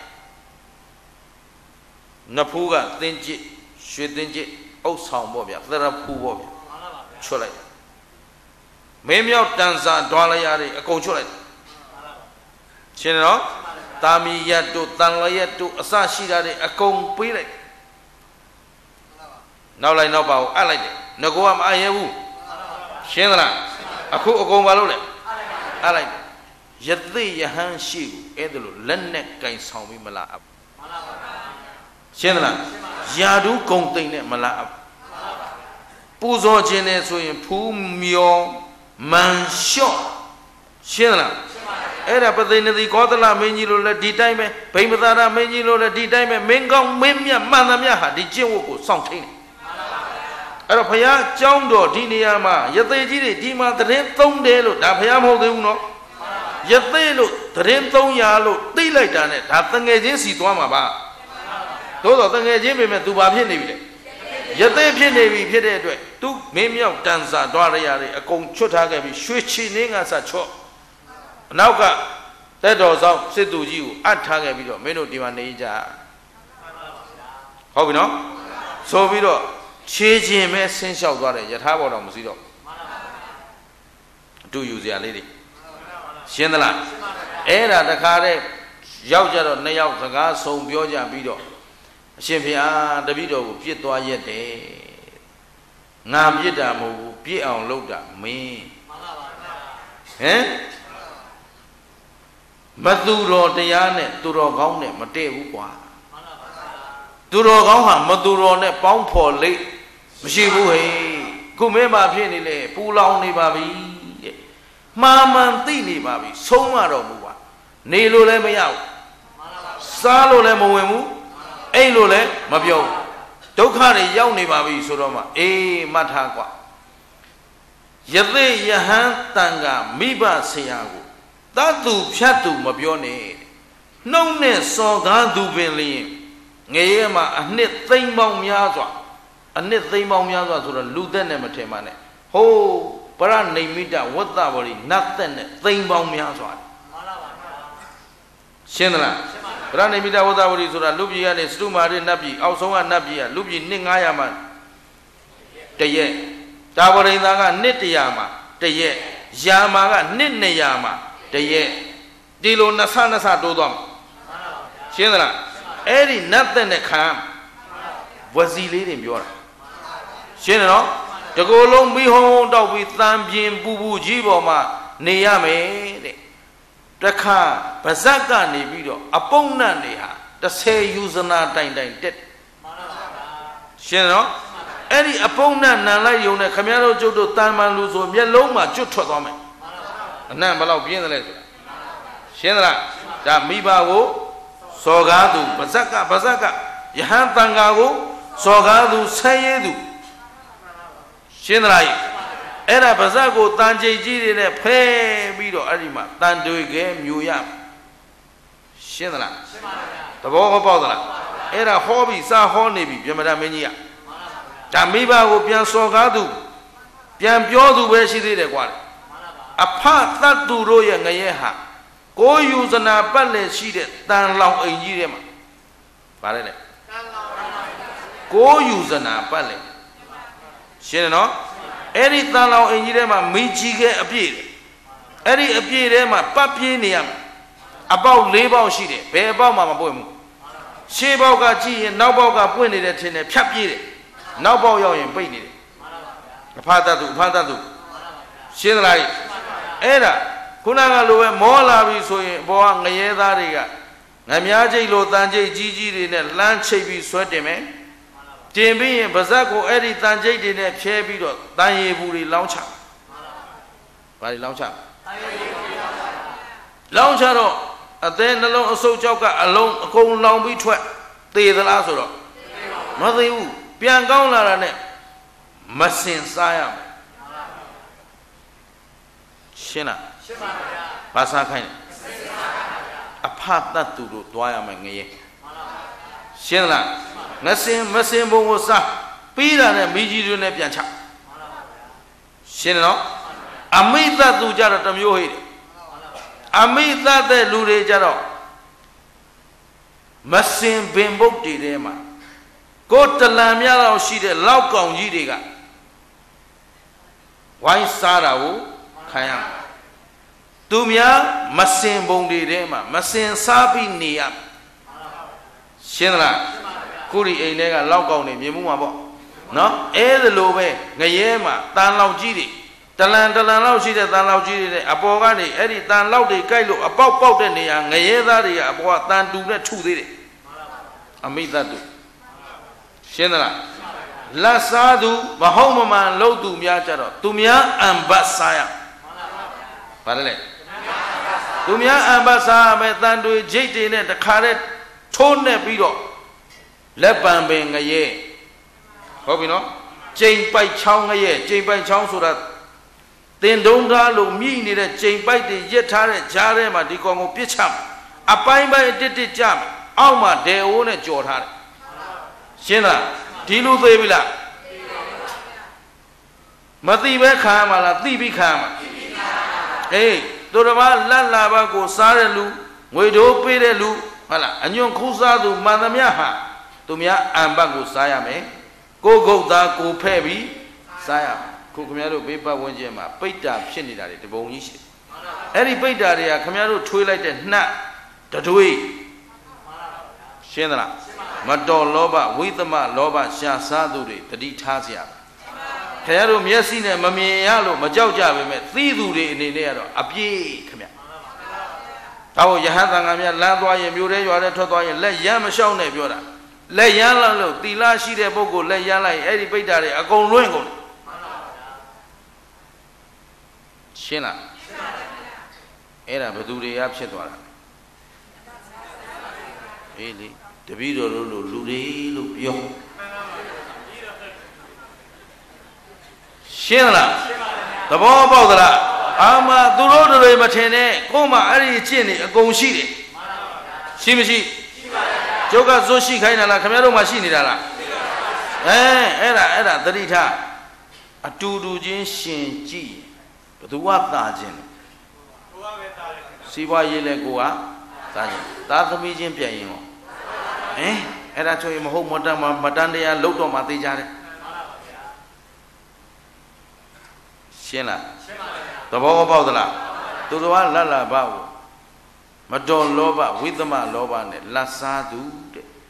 နဖူးကသင်္ကြစ်ရွှေသင်္ကြစ်အုပ်ဆောင်ပေါ့ဗျာသရဖူးပေါ့ဗျာချွတ်လိုက်မင်းမြောက်တန်စာဒွာလျာတွေအကုန်ချွတ်လိုက်ရှင်းနော်တာမီယတ်တို့တန်လျတ်တို့အစရှိတာတွေအကုန်ပေးလိုက်နောက်လိုက်နောက်ပါကိုအပ်လိုက်တယ်ငကောကမအပ်ရဘူးရှင်းသလားအခုအကုန်ပါလို့လေအပ်လိုက်တယ်ယသိယဟန်ရှိကိုအဲ့ဒါလို့လက်နဲ့ကင်ဆောင်ပြီးမလားအပ်ရှင်းသလားယာဒူးကုံသိမ့်နဲ့မလားအပ်ပူဇော်ခြင်းနဲ့ဆိုရင်ဖူးမြော်မန်လျှော့ရှင်းသလားအဲ့ဒါပသိနေတိကောသလမင်းကြီးလို့လည်းဒီတိုင်းပဲဗိမ္မာသာရမင်းကြီးလို့လည်းဒီတိုင်းပဲမင်းကောင်းမင်းမြတ်မှန်သမျှဟာဒီကျင့်ဝတ်ကိုစောင့်ထိန်တယ်အဲ့တော့ဘုရားကျောင်းတော်ဒီနေရာမှာယသိကြီးတွေဒီမှာသတင်းသုံးတယ်လို့ဒါဘုရားမဟုတ်သေးဘူးနော်ယသိလို့သတင်း300လို့သိလိုက်တာနဲ့ဒါတငယ်ချင်းစီသွားမှာပါသို့တော့တငယ်ချင်းပေမဲ့သူဘာဖြစ်နေပြီလဲယသိဖြစ်နေပြီဖြစ်တဲ့အတွက်သူမင်းမြောက်တန်စာတွားရရတယ်အကုန်ချွတ်ထားခဲ့ပြီးရွှေချီနှင်းကစချော့အနောက်ကတက်တော်ဆောင်စစ်သူကြီးကိုအပ်ထားခဲ့ပြီးတော့မင်းတို့ဒီမှာနေကြဟုတ်ပြီနော်ဆိုပြီးတော့ခြေချင်းပဲဆင်းလျှောက်သွားတယ်ယထာဘောတော်မစည်းတော့အတူယူစရာလေးတွေရှင်းသလားအဲ့ဒါတခါတည်းရောက်ကြတော့2ယောက်စကားဆုံပြောကြပြီးတော့အရှင်ဘုရားတပည့်တော်ကိုပြစ်သွားရက်တယ်ငါပြစ်တာမဟုတ်ဘူးပြစ်အောင်လုပ်တာမင်းဟမ်မသူတော်တရားနဲ့သူတော်ကောင်းနဲ့မတည့်ဘူးကွာသူတော်ကောင်းဟာမသူတော်နဲ့ပေါင်းဖော်လိမ့်မရှိဘူးဟဲ့ခုမင်းမဖြစ်နေလေပူလောင်နေပါပြီတဲ့မှားမှန်သိနေပါပြီဆုံးမတော်မူပါနေလို့လည်းမရဘူးစားလို့လည်းမဝင်ဘူးအိမ်လို့လည်းမပြောဘူးဒုက္ခတွေရောက်နေပါပြီဆိုတော့မှအေးမှတ်ထားကွာယသိယဟန်တန်ကမိဘဆရာကိုတတ်သူဖြတ်သူမပြောနဲ့နှုတ်နဲ့စော်ကားသူပင်လျင်ငရဲမှာအနှစ်သိမ့်ပေါင်းများစွာအနှစ်သိမ့်ပေါင်းများစွာဆိုတော့လူသက်နဲ့မထင်ပါနဲ့ဟိုးပရဏိမိတဝတ္တဝရီနတ်သက်နဲ့သိမ့်ပေါင်းများစွာရှင်းသလားပရဏိမိတဝတ္တဝရီဆိုတာလူပြည်ကနေစတုမာရိနတ်ပြည်အောက်ဆုံးကနတ်ပြည်ကလူပြည်နှစ်900မှာတရက်တာဝရိန်သာကနှစ်100မှာတရက်ယာမာကနှစ်200မှာတရက်ဒီလိုနှစ်ဆတိုးသွားမှာရှင်းသလား Eri nothing that come was he leading your Shinno? The go long be home dog with Thambin Bubu Jiboma Niyame the car Bazaka Nibido upon Nandiha the say user not dying dead. Shinno? Any opponent Nala Yuna Camaro Jodo Tama Luzo Yeloma Jutome. And then below being the letter. Shinra, that Mibago, Sogadu, Bazaka, Yahantangago, Sogadu, Sayedu. Shinrai, Era Bazago, Tanje Jiri, Pay Bido Arima, Tandu game, Yuyam. Shinra, the Boga Era hobby, Sa Hornibi, Yamadaminia. Tamiba will be a sogadu, Pian Piodu where she did a quality. Apart that to Roya Gayeha, go use an apple sheeted than long in Yirema. Parade. Go use an apple. She no? Any than in Yirema, Michige appeared. Any appeared Emma, Papianium. About labor sheeted, pay about Mamma Boom. She boga tea and now boga pointed at in a papier. Now bow your in Patadu, Shinrai, Era, Kunanga Mola, so Boang Yedariga, Namiaje Lotanje, Gigi in a land shape sweatime, Jamie and Bazako, Eddie Tanje in a Chebido, Danye Buri Launcher. By Launcher. Launcher, and then alone so joker alone, a cold long be twat, they the Lazaro. Mother you. Piangona Masin Siam Shina Pasakain apart that to do Dwayamang Shina Nasim Masim Bosa Peter and Miji Nepiancha Shina Amita to Jaratam Yohi Amita the Lure Jaro Masim Bimbo Dema Go to Lamia, she did Laukong Yidiga. Why Sarao, Kayam? Dumia, Masin Bondi Dema, Masin Sabi Niam. Shinra, Kuri Enega, Laukong, Yamumabo. No, the Lobe, Gayema, Tan Lau Gidi, Talan Lau Gidi, Tan Lau Gidi, Abogani, Eddie Tan Lau de Kailo, about Poteni, and Gayeda, about Tan do that 2 days. Amita do. Shinra Lasadu, Mahoma, Lodu Miacharo, Tumia and Basaya. Parale Tumia and Basa, Metandu, Jitin, the carrot, Tone Pido, Lepan being a ye. Hope you know? Jane by Chong a ye, Jane by Chong so that then don't look me neither Jane by the Yetare, Jarema, the Congo Picham. A pine by a did jam, Alma, they own a Jordan. Shinra, Tilu Devila Matiba Kamala, Tibi Kama. Hey, Dorama Lava go Sarelu, Wedo Perelu, Hala, and young Kusadu, Madamiaha, Tumia and Bango Sayame, go da go pebi, Sayam, Kukumaro Paper Wenjema, Peta Shinidari, the Bonish. Any Petaria, Camaro twilight and nut, Tatui Shinra. Madon Loba, Withama, Loba, Shasaduri, the Ditasia. Kayaro Miasina, Mamialo, Majauja, Thiduri in the Nero, Abi, come here. How you have Angamia, Landway, and Mure, you are a Totoy, let Yamashaw Nebura. Let Yala, the last sheet of Bogo, let Yala, Eddie Pedari, a gold ringo. Shina Era Baduri Abshetwara. Really? The video Ludi Yo Shina the Boba Ama Duro Matene, Koma Ari Chini, a Gonshi Shimishi Joga Zoshi Kaina, Camero Machine. Era, the Rita a 2 Jin Shin G. But the what Dajin See why you let go up? That's the medium piano. Era to him home, Madame Loto Matijare Shena the Boba Baudala to the one Lala Bao Madon Loba with the man Loba and Lasadu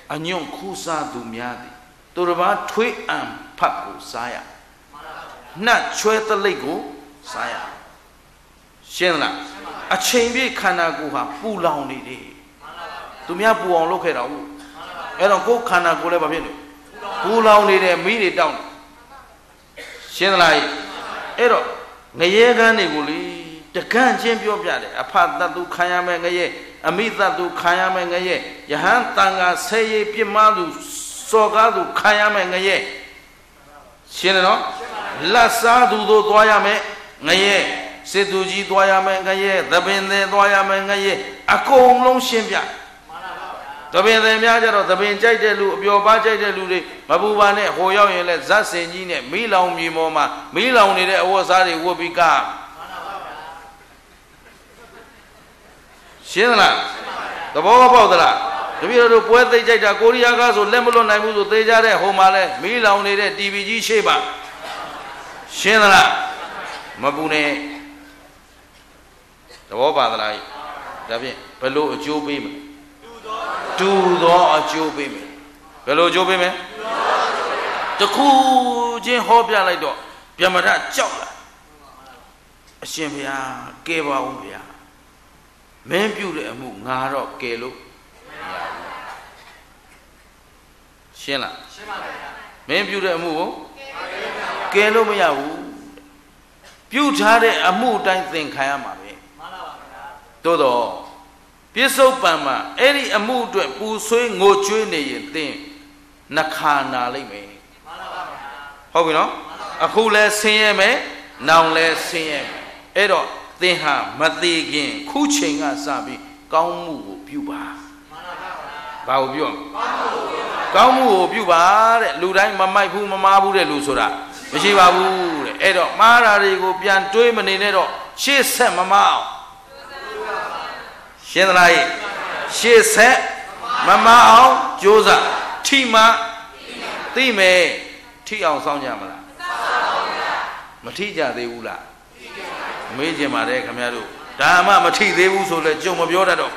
အညွန့်ခူးစားသူများသည်သူတစ်ပါးထွေးအံဖတ်ကိုစားရနှက်ချွဲတလိပ်ကိုစားရရှင်းလားအချိန်ပြည့်ခန္ဓာကိုယ်ဟာပူလောင်နေတယ်သူများပူအောင်လုပ်ခဲ့တာဟုတ်အဲ့တော့ကိုယ်ခန္ဓာကိုယ်လည်းဘာဖြစ်လဲပူလောင်နေတယ်မိတွေတောင်းရှင်းလားအဲ့တော့ငရဲကန်းတွေကိုလေတကန့်ချင်းပြောပြတယ်အဖတတ်သူခံရမယ်ငရဲအမိတတ်သူခံရမယ်ငရဲယဟန်တန်ခါဆဲရီပြစ်မှားသူစော်ကားသူခံရမယ်ငရဲရှင်းတယ်နော်လက်စားသူတို့သွားရမယ်ငရဲစစ်သူကြီးသွားရမယ်ငရဲသပင်သည်သွားရမယ်ငရဲအကုန်လုံးရှင်းပြသပင်သည်များကြတော့သပင်ကြိုက်တဲ့လူအပျော်ပါကြိုက်တဲ့လူတွေမပူပါနဲ့ဟိုရောက်ရင်လဲဇက်စင်ကြီးနဲ့မီးလောင်မြေပေါ်မှာမီးလောင်နေတဲ့အဝတ်စားတွေဝတ်ပြီးကရှင်းသလားသဘောပေါက်သလားတပည့်တော်တို့ပွဲသိကြိုက်တာကိုရီးယားကားဆိုလက်မလွတ်နိုင်ဘူးဆိုသေကြတဲ့ဟိုမှာလဲမီးလောင်နေတဲ့ TV ကြီးရှေ့ပါရှင်းသလားမပူနဲ့သဘောပါသလားဒါဖြင့်ဘယ်လိုအကျိုးပေးမလဲတူသောအကျိုးပေးမယ်ဘယ်လိုအကျိုးပေးမယ်တခုချင်းဟောပြလိုက်တော့ဗျမထကြောက်လာအရှင်ဘုရားကဲပါဦးဗျာမင်းပြုတဲ့အမှုငါတော့ကဲလို့ရှင်းလားရှင်းပါဗျာမင်းပြုတဲ့အမှုကိုကဲလို့မရဘူးပြုထားတဲ့အမှုတိုင်းသင်ခံရမှာပဲမှန်ပါပါဗျာသို့တော့ပြစ္ဆုတ်ပံမှာအဲ့ဒီအမှုအတွက်ပူဆွေးငိုကြွေးနေရင်သင်နှခါနာလိမ့်မယ်မှန်ပါပါဗျာဟုတ်ပြီနော်အခုလဲဆင်းရဲမယ်နောင်လဲဆင်းရဲမယ်အဲ့တော့သင်ဟာမသေးခင်ခုချိန်ကစပြီးကောင်းမှုကိုပြုပါမှန်ပါပါဘာကိုပြုအောင်ကောင်းမှုကိုပြုပါတဲ့လူတိုင်းမမိုက်ဘူးမမားဘူးတဲ့လူဆိုတာမရှိပါဘူးတဲ့အဲ့တော့မှားတာတွေကိုပြန်တွေးမနေနဲ့တော့ရှေ့ဆက်မမအောင်ရှင်းသလားရှေ့ဆက်မမအောင်ကြိုးစားထိမှသိမယ်ထိအောင်စောင့်ကြမလားမထိကြသေးဘူးလားမေးကြပါတယ်ခင်ဗျားတို့ဒါမှမထိသေးဘူးဆိုလဲကြုံမပြောတတ်တော့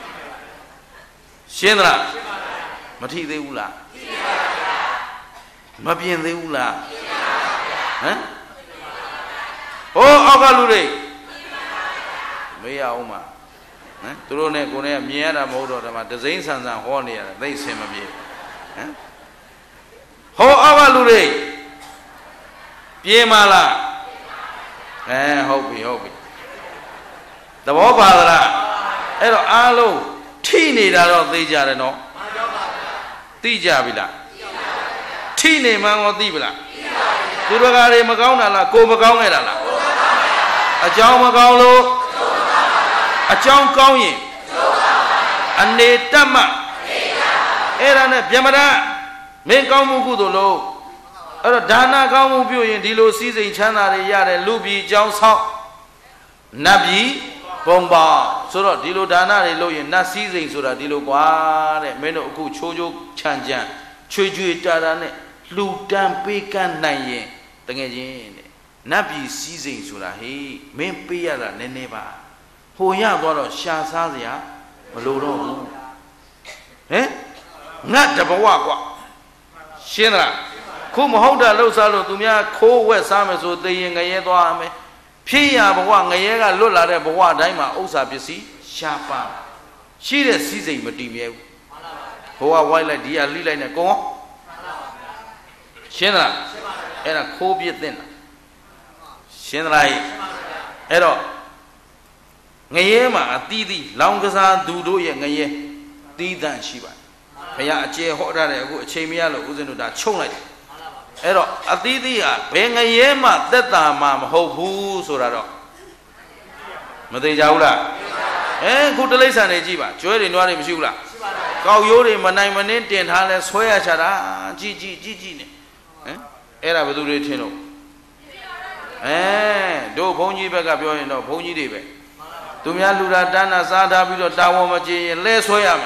ရှင်းသလားမထိသေးဘူးလားမပြင်းသေးဘူးလားဟမ်ဟိုအောက်ကလူတွေမေးရအောင်မှာဟမ်သူတို့နဲ့ကိုယ်နဲ့မြင်ရတာမဟုတ်တော့ဒါမှဒဇိမ့်ဆန်ဆန်ဟောနေရတာသိစင်မပြေဟမ်ဟိုအောက်ကလူတွေပြေးမလားဟုတ်ပြီသဘောပါသလားအဲ့တော့အားလုံးထိနေတာတော့သိကြတယ်နော်သိကြပြီလားထိနေမှန်းရောသိပြီလားသူတို့ကတွေမကောင်းတာလားကိုမကောင်းခဲ့တာလားအကြောင်းမကောင်းလို့အကြောင်းကောင်းရင်အနေတတ်မှအဲ့ဒါနဲ့ဗျမဒမင်းကောင်းမှုကုသိုလ်လို့အဲ့တော့ဒါနကောင်းမှုပြုရင်ဒီလိုစည်းစိမ်ချမ်းသာတွေရတယ်လူပြည်အကြောင်းဆောက်နတ်ပြည်ဘုံပါဆိုတော့ဒီလိုဒါနတွေလုပ်ရင်နတ်စည်းစိမ်ဆိုတာဒီလိုကွာတဲ့မင်းတို့အခုချိုးချိုးချမ်းချမ်းချွေချွေတာတာနဲ့လှူတန်းပေးကမ်းနိုင်ရင်တကယ်ချင်းတဲ့နတ်ပြည်စည်းစိမ်ဆိုတာဟေးမင်းပေးရတာနည်းနည်းပါဟိုရသွားတော့ရှာစားစရာမလိုတော့ဘူးဟမ်ငတ်တဘဝကွာရှင်းလားခုမဟုတ်တာလှုပ်ရှားလို့သူများခိုးဝက်စားမယ်ဆိုသိရင်ငရဲသွားမယ်ဖြစ်ရဘဝငရဲကလွတ်လာတဲ့ဘဝတိုင်းမှာဥစ္စာပစ္စည်းရှားပါရှိတဲ့စည်းစိမ်မတည်မြဲဘူးဘဝဝိုင်းလိုက်ဒီဟာလိလိုက်နဲ့ကောရှင်းလားအဲ့ဒါခိုးပြစ်တဲ့ရှင်းလားအဲ့တော့ငရဲမှာအသီးသီးလောင်ကစားသူတို့ရဲ့ငရဲတီးတန့်ရှိပါတယ်ဘုရားအကျေဟောထားတယ်အခုအချိန်မရလို့ဦးဇင်းတို့ဒါချုံလိုက်တယ်အဲ့တော့အသီးသီးဟာဘယ်ငရဲမှသက်တာမှမဟုတ်ဘူးဆိုတာတော့မသိကြဘူးလားခုတလိ္ဆန်တွေကြည့်ပါကျွဲတွေနွားတွေမရှိဘူးလားကောက်ရိုးတွေမနိုင်မနှင်းတင်ထားလဲဆွဲရချတာကြည့်နေအဲ့ဒါဘယ်သူတွေထင်လို့တို့ဘုန်းကြီးဘက်ကပြောရင်တော့ဘုန်းကြီးတွေပဲသူများလူတာတန်းတာစားထားပြီးတော့တာဝန်မကျေရင်လဲဆွဲရမှာ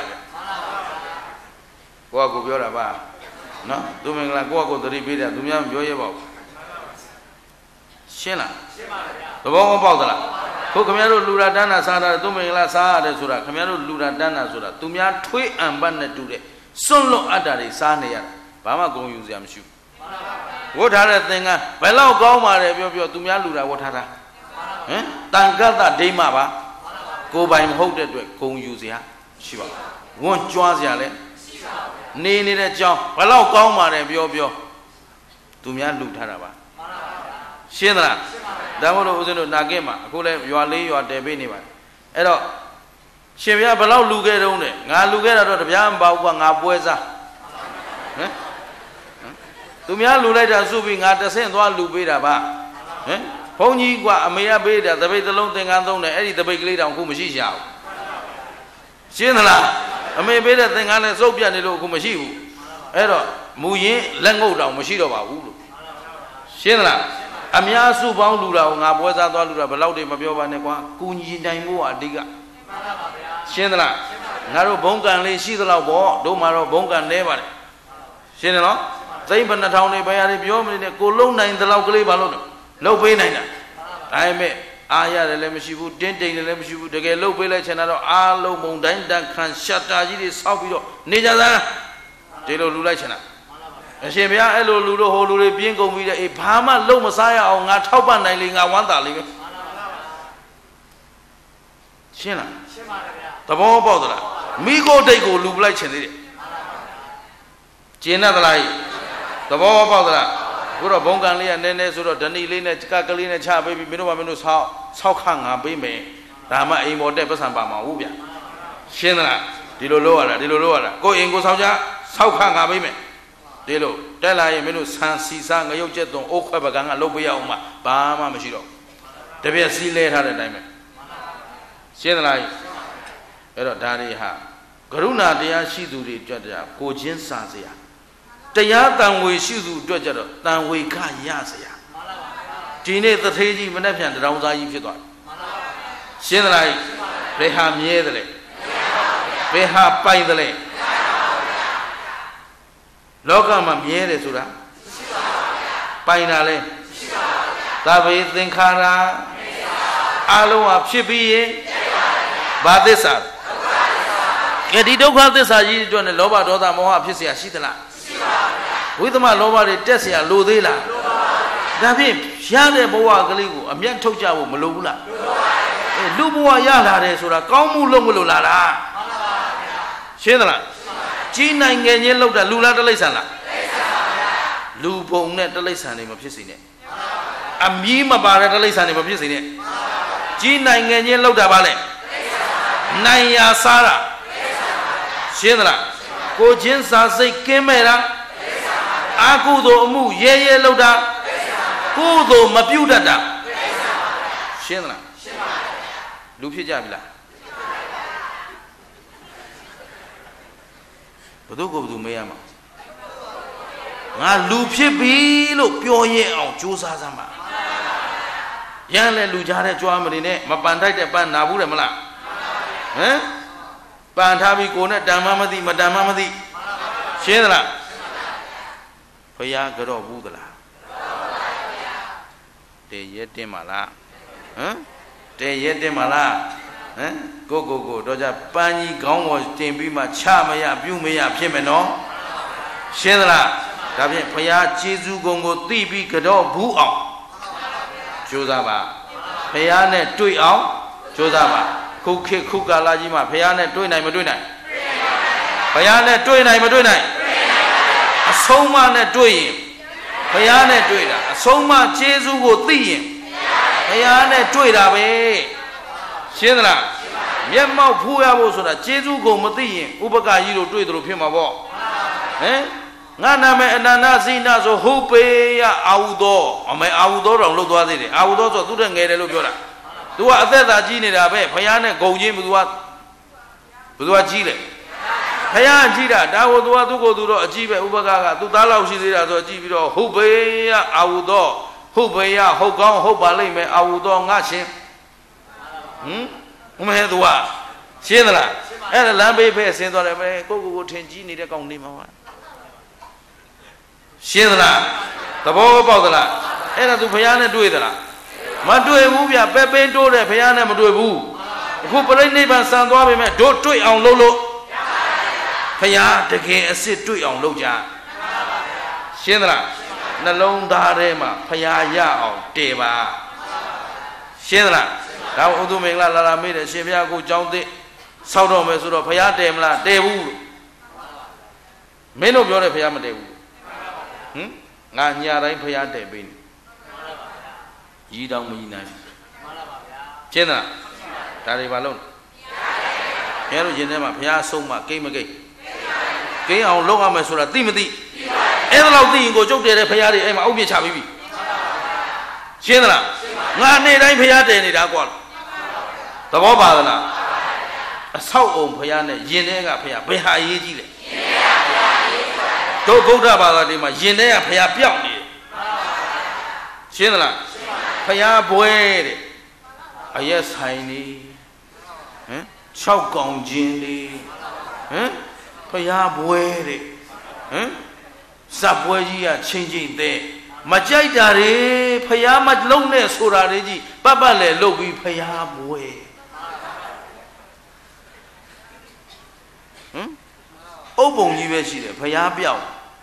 ကိုကကိုပြောတာပါနော်သူမင်္ဂလာကိုကကိုသတိပေးတယ်သူများမပြောရပါဘူးရှင်းလားရှင်းပါဗျာသဘောပေါက်သလားခုခင်ဗျားတို့လူတာတန်းတာစားတာသူမင်္ဂလာစားရတယ်ဆိုတာခင်ဗျားတို့လူတာတန်းတာဆိုတာသူများထွေးအံပတ်နဲ့တူတဲ့စွန့်လွတ်အပ်တာတွေစားနေရဘာမှဂုဏ်ယူစရာမရှိဘူးဝတ်ထားတဲ့သင်္ကန်းဘယ်လောက်ကောင်းပါလဲပြောသူများလူတာဝတ်ထားတာဟမ်တန်ကတ္တဒိမ့်မပါကိုယ်ပိုင်မဟုတ်တဲ့အတွက်ဂုဏ်ယူစရာရှိပါဝန်းကြွားစရာလည်းနေနေတဲ့ကြောင်းဘယ်လောက်ကောင်းပါလဲပြောသူများလူထားတာပါရှင်းသလားဒါမို့လို့ဦးဇင်းတို့နာကင်းမှာအခုလဲရွာလေးရွာတယ်ပေးနေပါအဲ့တော့ရှင်ဘုရားဘယ်လောက်လူခဲ့တုံးတဲ့ငါလူခဲ့တာတော့တပြားမပါဘူးကွာငါပွဲစားဟမ်သူများလူလိုက်တာစုပြီးငါတဆင့်သွားလူပေးတာပါဟမ်ဘုန်းကြီးကွာအမေကပေးတာတပိတ်သလုံးသင်္ကန်းသုံးတယ်အဲ့ဒီတပိတ်ကလေးတောင်အခုမရှိရှာဘူးရှင်းသလားအမေပေးတဲ့သင်္ကန်းနဲ့စုပ်ပြတ်နေလို့အခုမရှိဘူးအဲ့တော့မူရင်းလက်ငုပ်တောင်မရှိတော့ပါဘူးလို့ရှင်းသလားအများစုပေါင်းလူတာကိုငါပွဲစားသွားလူတာဘယ်လောက်တွေမပြောပါနဲ့ကွာကုညီနိုင်ဖို့ကအဓိကရှင်းသလားငါတို့ဘုံကံလေးရှိသလောက်ပေါ့တို့မှာတော့ဘုံကံနဲပါတယ်ရှင်းတယ်နော်သိမ့်ဘယ်နှထောင်တွေဘယ်ဟာတွေပြောမနေနဲ့ကိုလုံးနိုင်သလောက်ကလေးဘာလို့လှုပ်ပေးနိုင်တာဒါပေမဲ့အားရတယ်လည်းမရှိဘူးတင်းတိမ်လည်းမရှိဘူးတကယ်လှုပ်ပေးလိုက်ချင်တာတော့အားလုံးမုံတိုင်းတန်ခံရှက်တာကြီးတွေစောက်ပြီးတော့နေကြစမ်းဒီလိုလူလိုက်ချင်တာအရှင်ဘုရားအဲ့လိုလူတို့ဟိုလူတွေပြင်းကုန်ပြီးတဲ့အေးဘာမှလုံးမစားရအောင်ငါထောက်ပံ့နိုင်လေငါဝမ်းသာလေပဲရှင်းလားရှင်းပါတယ်ဗျာသဘောပေါက်သလားမိကိုတိတ်ကိုလူပလိုက်ချင်သေးတယ်ကျင်းတတ်သလားသဘောပေါက်သလားကိုတော့ဘုံကံလေးကနည်းနည်းဆိုတော့ဓဏီလေးနဲ့ကကလေးနဲ့ချပေးပြီးမင်းတို့ဆောက်ခငါပေးမယ်ဒါမှအိမ်ပေါ်တက်ပတ်စံပါမှာဟုတ်ဗျရှင်းသလားဒီလိုလုပ်ရတာကိုအိမ်ကိုဆောက်ခငါပေးမယ်ဒီလိုတက်လာရင်မင်းတို့ဆန်စီစားငရုတ်ကျက်သွန်အိုးခွဲပကံကလုပ်ပေးရအောင်မှာဘာမှမရှိတော့တပြက်စီးလဲထားတဲ့အတိုင်းပဲရှင်းသလားအဲ့တော့ဒါတွေဟာကရုဏာတရားရှိသူတွေကြွတဲ့ကိုချင်းစာစရာတရားတန်ဝေရှိသူအတွက်ကြတော့တန်ဝေခရစရာဒီနေ့သထေးကြီးမနှက်ပြန်တောင်စားကြီးဖြစ်သွားတယ်ရှင်းသလားဘယ်ဟာမြဲသလဲဘယ်ဟာပိုင်သလဲလောကမှာမြဲတယ်ဆိုတာပိုင်တာလဲသဗ္ဗေသင်္ခါရအလုံးဟာဖြစ်ပြီးရင်ဘာသစ္စာကဲဒီဒုက္ခသစ္စာကြီးအတွက်နဲ့လောဘဒေါသမောဟဖြစ်เสียရှိသလားဝိသမလောဘတွေတက်เสียလိုသေးလားဒါဖြင့်ရတဲ့ဘဝကလေးကိုအမျက်ထုတ်ကြဖို့မလိုဘူးလားလူဘဝရလာတယ်ဆိုတာကောင်းမှုလုပ်မလို့လာတာရှင်းသလားကြီးနိုင်ငံချင်းလောက်တာလူလားတလိ္ဆန်လားလူဘုံနဲ့တလိ္ဆန်တွေမဖြစ်စေနဲ့အမြီးမပါတဲ့တလိ္ဆန်တွေမဖြစ်စေနဲ့ကြီးနိုင်ငံချင်းလောက်တာပါလေနိုင်ရစားတာရှင်းသလားကိုချင်းစာစိတ်ကင်းမဲ့တာအာကုသိုလ်အမှုရဲလောက်တာကုသိုလ်မပြုတ်တတ်တာရှင်းသလားလူဖြစ်ကြပြီလားဘယ်သူကိုဘယ်သူမေးရမှာငါလူဖြစ်ပြီလို့ပြောရင်အောင်ကြိုးစားစမ်းပါရန်လဲလူကြားတဲ့ကြွားမနေနဲ့မပန်ထိုက်တဲ့ပန်နာဘူးတယ်မလားဟမ်ပန်ထားပြီးကိုနဲ့တန်မမသိမတန်မမသိရှင်းသလားဘုရားကြော့ဘူးသလားတဲရဲတင်းပါလားဟမ်တဲရဲတင်းပါလားဟမ်ကိုတော့ကြပန်းကြီးခေါင်းပေါ်တင်ပြီးမှချမရပြုမရဖြစ်မယ်နော်ရှင်းသလားဒါဖြင့်ဘုရားကျေးဇူးကုန်ကိုသိပြီးကြော့ဘူးအောင်ကြိုးစားပါဘုရားနဲ့တွေ့အောင်ကြိုးစားပါခုခေတ်ခုကာလကြီးမှာဘုရားနဲ့တွေ့နိုင်မတွေ့နိုင်ဘုရားနဲ့တွေ့နိုင်မတွေ့နိုင်အဆုံးမနဲ့တွေ့ရင်ဘုရားနဲ့တွေ့တာအဆုံးမကျေးဇူးကိုသိရင်ဘုရားနဲ့တွေ့တာပဲရှင်းသလားမျက်မှောက်ဖူးရဖို့ဆိုတာကျေးဇူးကိုမသိရင်ဥပက္ခကြီးတို့တွေ့တယ်လို့ဖြစ်မှာပေါ့ဟမ်ငါနာမည်အနန္တဇိနဆိုဟုတ်ပေရအာဟုသောအမေအာဟုသောတောင်လှုပ်သွားသေးတယ်အာဟုသောဆိုသူတည်းငယ်တယ်လို့ပြောတာသူကအသက်သာကြီးနေတာပဲဘုရားနဲ့ဂုံချင်းဘယ်သူကကြီးလဲဘုရားကြီးတာဒါကိုသူကသူ့ကိုယ်သူတော့အကြီးပဲဥပက္ခကသူသားလောက်ရှိသေးတာဆိုအကြီးပြီးတော့ဟုတ်ပေရအာဟုသောဟုတ်ပေရဟုတ်ကောင်းဟုတ်ပါလိမ့်မယ်အာဟုသောငါရှင်ဟမ်မဟဲသူကရှင်းသလားအဲ့ဒါလမ်းဘေးဖဲဆင်းသွားတယ်ပဲကိုထင်ကြီးနေတဲ့ကောင်နေမှာပါရှင်းသလားသဘောပေါက်သလားအဲ့ဒါသူဘုရားနဲ့တွေ့သလားမတွေ့ဘူးဗျပဲပင်းတိုးတယ်ဘုရားနဲ့မတွေ့ဘူးအခုပြိဋိနိဗ္ဗာန်ဆံသွားပြီမဲ့တို့တွေ့အောင်လုပ်လို့ဖယားတကယ်အစ်စ်တွေ့အောင်လုပ်ကြရှင်းသလားနှလုံးသားထဲမှာဖယားရအောင်တည်ပါရှင်းသလားဒါဥဒုမင်္ဂလာလာမေးတယ်ရှင်ဘုရားကိုကြောင်းသိဆောက်တော့မယ်ဆိုတော့ဖယားတည်မလားတည်ဘူးလို့မင်းတို့ပြောတယ်ဖယားမတည်ဘူးဟင်ငါညာတိုင်းဖယားတည်ပေးနေရီးတောင်မကြီးနိုင်ရှင်းသလားဒါတွေဘာလို့လဲဘုရားတို့ရင်ထဲမှာဘုရားဆုံးမကိမ့်မကိမ့်ကိမ့်အောင်လုပ်ရမယ်ဆိုတာသိမသိအဲ့ဒါလောက်သိရင်ကိုကျုပ်တည်တဲ့ဘုရားတွေအဲ့မှာအုပ်ပြချပြီးပြီရှင်းသလားငါနေ့တိုင်းဘုရားတည်နေတာကွာသဘောပါသလားအဆောက်အုံဘုရားနဲ့ယင်ထဲကဘုရားဘယ်ဟာအရေးကြီးလဲတို့ဗုဒ္ဓဘာသာတွေမှာယင်ထဲကဘုရားပြောင်းနေတယ်ရှင်းသလားဘုရားဘွဲတဲ့အရက်ဆိုင်နေဟမ်6កောင်ချင်းလေးဟမ်ဖျားပွဲတဲ့ဟမ်စပ်ပွဲကြီးကချင်းချင်းတဲ့မကြိုက်တာတွေဖျားမလုံးနဲ့ဆိုတာတွေကြီးပတ်ပတ်လဲလုပ်ပြီးဖျားပွဲဟမ်အုပ်ပုံကြီးပဲရှိတယ်ဖျားပြောက်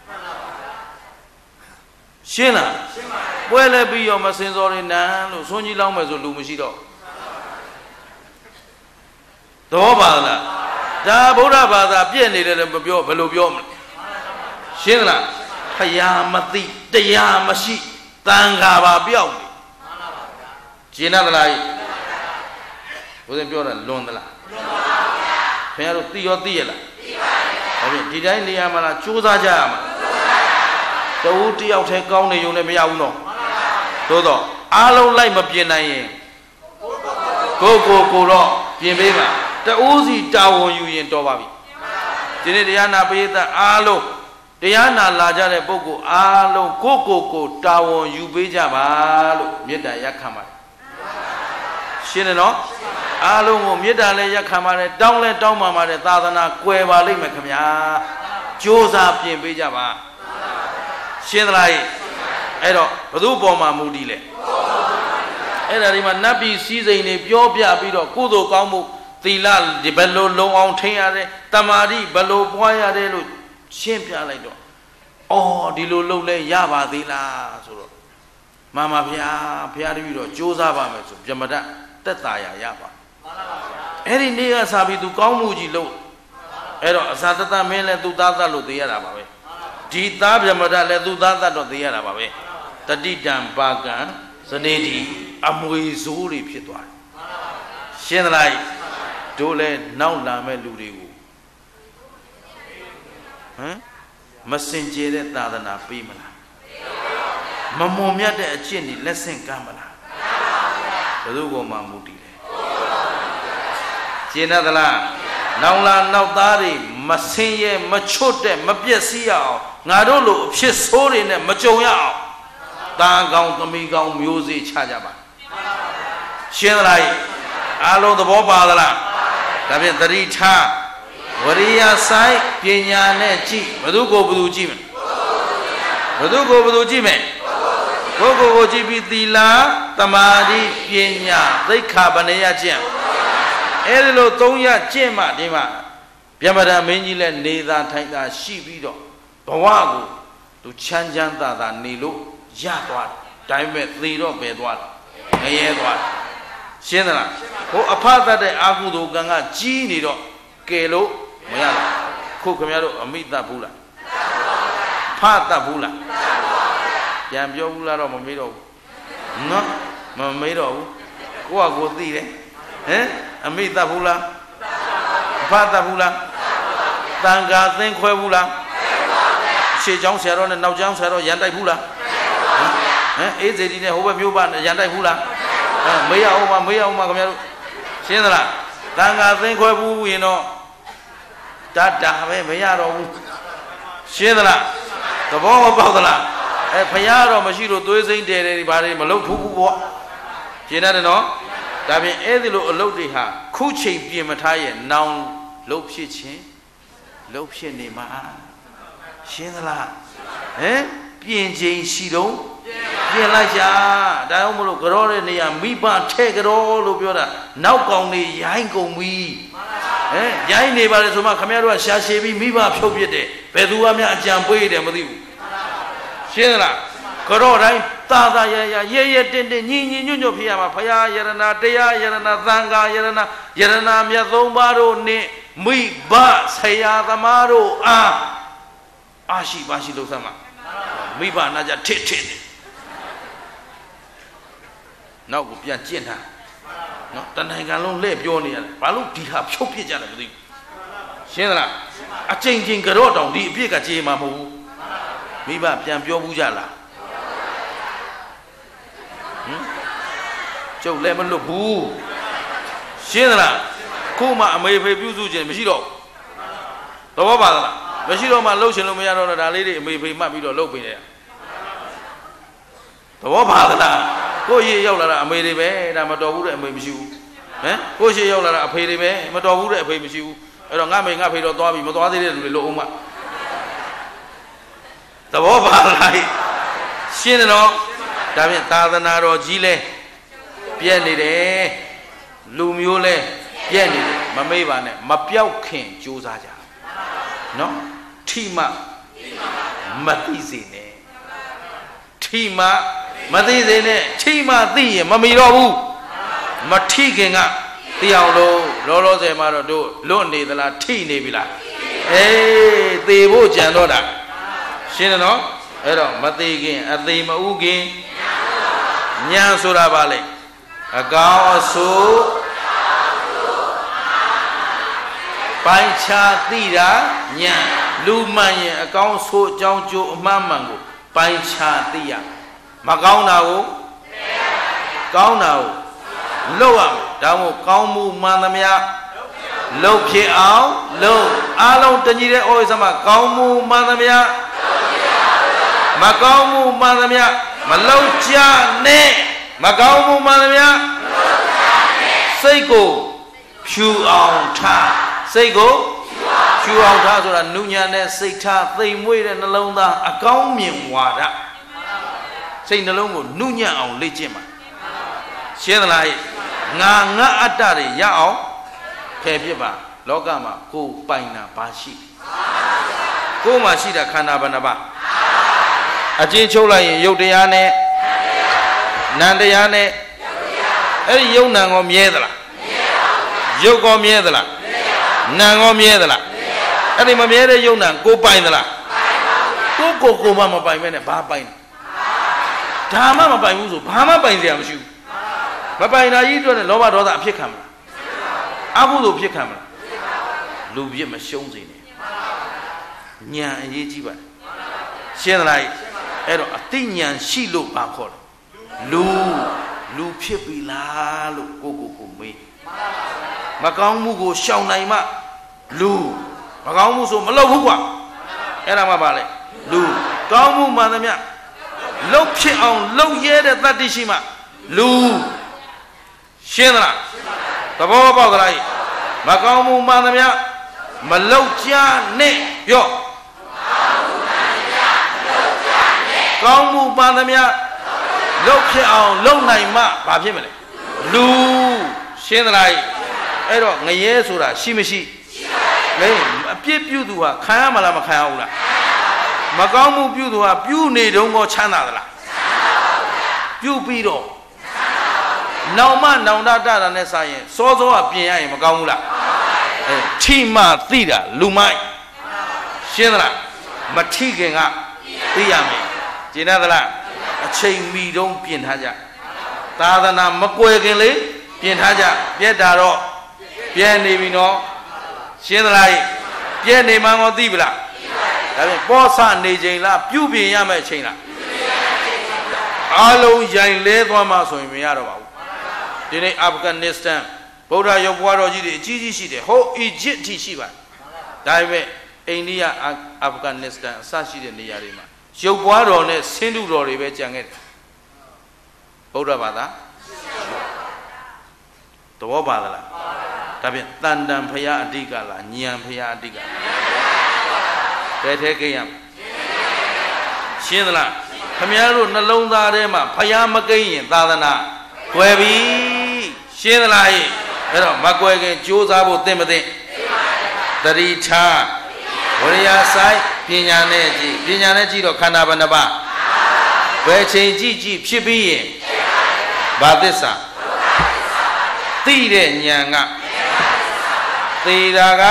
ရှင်းလားပွဲလဲပြီးရောမစင်စော်တွေနန်းလို့ဆွန်းကြီးလောင်းမယ်ဆိုလူမရှိတော့သဘောပါလားဒါဗုဒ္ဓဘာသာပြည့်နေတယ်လည်းမပြောဘယ်လိုပြောမလဲရှင်းလားဖယားမသိတရားမရှိတန်ခါပါပြောက်နေရှင်းသလားဘုရင်ပြောတာလွန်သလားလွန်ပါဗျာခင်ဗျားတို့သိရောသိရလားသိပါဗျာဒါဖြင့်ဒီတိုင်းနေရာမှာလားကြိုးစားကြရမှာကြိုးစားပါတူတယောက်တည်းကောင်းနေုံနဲ့မရဘူးနော်သို့တော့အားလုံးလိုက်မပြင်နိုင်ရင်ကိုတော့ပြင်ပေးပါတူးစီတာဝန်ယူရင်တော်ပါပြီဒီနေ့တရားနာပရိသတ်အားလုံးတရားနာလာကြတဲ့ပုဂ္ဂိုလ်အားလုံးကိုတာဝန်ယူပေးကြပါလို့မေတ္တာရက်ခံပါတယ်ရှင်းတယ်နော်အားလုံးကိုမေတ္တာလည်းရက်ခံပါတယ်တောင်းလည်းတောင်းပါပါတယ်သာသနာကွယ်ပါလိမ့်မယ်ခင်ဗျာကြိုးစားပြင်ပေးကြပါရှင်းသလားအဲ့တော့ဘသူပေါ်မှာမူတည်လဲအဲ့ဒါဒီမှာနတ်ပြည်စည်းစိမ်တွေပြောပြပြီးတော့ကုသိုလ်ကောင်းမှုသီလဒီဘယ်လိုလုံအောင်ထိန်းရတယ်တမာတိဘယ်လိုပွားရတယ်လို့ရှင်းပြလိုက်တော့အော်ဒီလိုလုပ်လဲရပါသေးလားဆိုတော့မှန်ပါဗျာဘုရားတပည့်တော်ကြိုးစားပါမယ်ဆိုပြမတတ်သက်သာရပါအဲ့ဒီနေ့ကစားပြီးသူကောင်းမှုကြီးလုပ်အဲ့တော့အစာတသမင်းလဲသူသားသတ်လို့သိရတာပါပဲဒီသားပြမတတ်လဲသူသားသတ်တော့သိရတာပါပဲတတိတံပါကံဇနေတိအမွေစိုးတွေဖြစ်သွားတယ်ရှင်းသလားတို့လဲနောက်လာမဲ့လူတွေကိုဟမ်မစင်ကြဲတဲ့သာသနာပေးမလားမမုံမြတ်တဲ့အကျင့်တွေလက်ဆင့်ကမ်းမလားဘယ်သူကမှမူတည်လဲရှင်းသလားနောင်လာနောက်သားတွေမဆင်းရဲမချွတ်တဲ့မပြည့်စည်အောင်ငါတို့လိုအဖြစ်ဆိုးတွေနဲ့မကြုံရအောင်သားကောင်းသမီးကောင်းမျိုးစေ့ချကြပါရှင်းသလားအားလုံးသဘောပါသလားဒါဖြင့်သတိထားဝရိယဆိုင်ပညာနဲ့ကြည့်ဘယ်သူကိုဘယ်သူကြည့်မလဲဘယ်သူကိုဘယ်သူကြည့်မလဲကိုကြည့်ပြီးသီလသမာဓိပညာသိက္ခာပဏယကျင့်အဲ့ဒီလို၃ရကျင့်မှဒီမှာဗျမဒမင်းကြီးလည်းနေသာထိုင်သာရှိပြီးတော့ဘဝကိုသူချမ်းချမ်းသာသာနေလို့ရသွားတယ်ဒါပေမဲ့သေတော့ပဲသွားတယ်ငရဲသွားတယ်ရှင်းသလားဟိုအဖသတ်တဲ့အာဟုသောကံကကြီးနေတော့ကယ်လို့မရလားခုခင်ဗျားတို့အမိတတ်ဘူးလားဖတတ်ဘူးလားပြန်ပြောဘူးလားတော့မမေးတော့ဘူးနော်မမေးတော့ဘူးကိုသိတယ်ဟမ်အမိတတ်ဘူးလားဖတတ်ဘူးလားတန်ခါသင်ခွဲဘူးလားရှေ့ကျောင်းဆရာတော်နဲ့နောက်ကျောင်းဆရာတော်ရန်တိုက်ဘူးလားဟမ်အေးစေတီနဲ့ဟိုဘက်မျိုးပါရန်တိုက်ဘူးလားမေးရအောင်မခင်ဗျားတို့ရှင်းသလားတန်ခါသင်ခွဲဘူးရင်တော့ဒါပဲမရတော့ဘူးရှင်းသလားသဘောမပေါက်သလားဖယားတော့မရှိလို့သွေးစိမ့်တယ်တွေဘာတွေမလုပ်ထူးဘူးပေါ့ရှင်းတယ်နော်ဒါဖြင့်အဲ့ဒီလိုအလုပ်တွေဟာခုချိန်ပြင်မထားရဲ့နောင်လုပ်ဖြစ်ခြင်းလုပ်ဖြစ်နေမှာရှင်းသလားဟမ်ပြင်ချိန်ရှိတော့ပြင်လိုက်ကြဒါကြောင့်မလို့ကြောတဲ့နေရာမိဘထဲကြောလို့ပြောတာနောက်ကောင်တွေရိုင်းကုန်ပြီရိုင်းနေပါလေဆိုမှခမရတို့ကရှာရှည်ပြီးမိဘဖြုတ်ပြတယ်ဘယ်သူကများအကြံပေးတယ်မသိဘူးရှင်းလားကြောတိုင်းသာသာရရရဲရဲတင့်တင့်ညီညီညွတ်ညွတ်ဖြစ်ရမှာဖရာယရနာတရားယရနာသံဃာယရနာမြတ်သုံးပါးတို့နဲ့မိဘဆရာသမားတို့အာရှိပါရှိလို့ဆက်မှာမိဘနာကြထစ်တယ်နောက်ကိုပြန်ကျင့်တာနော်တဏှာလုံးလှည့်ပြောနေရတယ်ဘာလို့ဒီဟာဖြုတ်ပြစ်ကြတယ်မသိဘူးရှင်းသလားအချိန်ချင်းကြော့တောင်ဒီအပြစ်ကကြေးမှာမဟုတ်ဘူးမိဘပြန်ပြောဘူးကြလားကျုပ်လည်းမလွတ်ဘူးရှင်းသလားခုမှအမေဖေပြုစုခြင်းမရှိတော့သဘောပါသလားမရှိတော့မှလှုပ်ရှင်လို့မရတော့ဒါလေးတွေအမေဖေမှတ်ပြီးတော့လှုပ်ပေးတယ်သဘောပါသလားကိုယ့်ရေရောက်လာတာအမေတွေပဲဒါမတော်ဘူးတဲ့အမေမရှိဘူးကိုယ့်ရေရောက်လာတာအဖေတွေပဲမတော်ဘူးတဲ့အဖေမရှိဘူးအဲ့တော့ငါမေငါဖေတော့သွားပြီမသွားသေးတဲ့လူတွေလို့အောင်မသဘောပါလားရှင်းတယ်နော်ဒါဖြင့်သာသနာတော်ကြီးလဲပြည့်နေတယ်လူမျိုးလဲပြည့်နေတယ်မမေ့ပါနဲ့မပြောက်ခင်ကြိုးစားကြနော်ထိမမသိစေနဲ့ထိမသိစေနဲ့ထိမသိရင်မမီတော့ဘူးမထိခင်ကသိအောင်လို့လောလောဆယ်မှာတော့တို့လွတ်နေသလားထိနေပြီလားသေဖို့ကြံတော့တာရှင်းတယ်နော်အဲ့တော့မသိခင်အသေးမဥခင်ညာဆိုတာပါလေအကောင်းအဆိုးပိုင်းခြားသိတာညာလူမှန်ရင်အကောင်းဆိုးအကြောင်းကျိုးအမှန်မှန်ကိုပိုင်းခြားသိရမကောင်းတာကိုကောင်းတာကိုလုပ်ရမယ်ဒါမို့ကောင်းမှုမှန်သမျှလုပ်ဖြစ်အောင်လုပ်အားလုံးတညီတဲ့ဩဝိသမကောင်းမှုမှန်သမျှမကောင်းမှုမှန်သမျှမလုပ်ကြနဲ့မကောင်းမှုမှန်သမျှစိတ်ကိုဖြူအောင်ထားစိတ်ကိုဖြူအောင်ထားဆိုတာနုညံတဲ့စိတ်ထားသိမ်မွေ့တဲ့နှလုံးသားအကောင်းမြင်ဝါဒစိတ်နှလုံးကိုနုညံ့အောင်လေ့ကျင့်ပါရှင်းသလားငါအတ္တတွေရအောင်ဖယ်ပြစ်ပါလောကမှာကိုယ်ပိုင်တာဘာရှိကိုယ်မှာရှိတာခန္ဓာဘယ်နှပါအချင်းချုပ်လိုက်ရင်ယုတ်တရားနဲ့နံတရားနဲ့အဲ့ဒီယုတ်နံကောမြဲသလားယုတ်ကောမြဲသလားနံကောမြဲသလားအဲ့ဒီမမြဲတဲ့ယုတ်နံကိုပိုင်သလားကိုမှမပိုင်မဲနဲ့ဘာပိုင်ဒါမှမပိုင်ဘူးဆိုဘာမှပိုင်စရာမရှိဘူးမပိုင်တာကြီးအတွက်လောဘဒေါသအဖြစ်ခံမလားအကုသိုလ်ဖြစ်ခံမလားလူပြစ်မရှုံးစေနဲ့ဉာဏ်အရေးကြီးပါတယ်ရှင်းသလားအဲ့တော့အသိဉာဏ်ရှိလို့ဘာခေါ်လဲလူဖြစ်ပြီလားလို့ကိုမေးမကောင်းမှုကိုရှောင်နိုင်မှလူမကောင်းမှုဆိုမလုပ်ဘူးကွာအဲ့ဒါမှပါလေလူကောင်းမှုမှန်သမျှလှုပ်ဖြစ်အောင်လှုပ်ရဲတဲ့တတ္တိရှိမှလူရှင်းသလားသဘောပေါက်သလားမကောင်းမှုမှန်သမျှမလှုပ်ကြနဲ့ပြောကောင်းမှုမှန်သမျှလှုပ်ဖြစ်အောင်လှုပ်နိုင်မှဘာဖြစ်မလဲလူရှင်းသလားအဲ့တော့ငရဲဆိုတာရှိမရှိရှိပါဘူးအပြစ်ပြုသူဟာခံရမလားမခံရဘူးလားမကောင်းမှုပြုသူဟာပြုနေတုန်းကချမ်းသာသလားပြုပြီးတော့နောင်မနောင်တတတာနဲ့ဆိုင်ရင်စောစောကပြင်ရရင်မကောင်းဘူးလားထိမှသိတာလူမိုက်ရှင်းသလားမထိခင်ကသိရမယ်ကျင်သလားအချိန်မီတုံးပြင်ထားကြသာသနာမကွယ်ခင်လေပြင်ထားကြပြက်တာတော့ပြက်နေပြီနော်ရှင်းသလားပြက်နေမှန်းကိုသိပြီလားဒါဖြင့်ပောဆနေချိန်လားပြုပြင်ရမယ့်အချိန်လားအားလုံးရိုင်လဲသွားမှဆိုရင်မရတော့ပါဘူးဒီနေ့အာဖဂန်နစ္စတန်ဗုဒ္ဓရုပ်ဘွားတော်ကြီးတွေအကြီးကြီးရှိတယ်ဟိုအီဂျစ်အထိရှိပါတယ်ဒါပေမဲ့အိန္ဒိယအာဖဂန်နစ္စတန်အစရှိတဲ့နေရာတွေမှာရုပ်ဘွားတော်နဲ့ဆင်းတုတော်တွေပဲကြံခဲ့တယ်ဗုဒ္ဓဘာသာသဘောပါသလားဒါဖြင့်တန်တန်ဖရာအဓိကလားဉာဏ်ဖရာအဓိကဘယ်ထဲကိန်းရရှင်းသလားခမည်းတော်နှလုံးသားထဲမှာဖရာမကိန်းရင်သာသနာကွယ်ပြီရှင်းသလားအဲ့တော့မကွယ်ခင်ကြိုးစားဖို့သင့်မသင့်တတိထားဝရိယဆိုင်ပညာနဲ့ကြည့်ပညာနဲ့ကြည့်တော့ခန္ဓာဘယ်နှပါဘယ်ချိန်ကြည့်ကြည့်ဖြစ်ပြီးရင်ဘာသစ္စာသိတဲ့ဉာဏ်ကသေတာက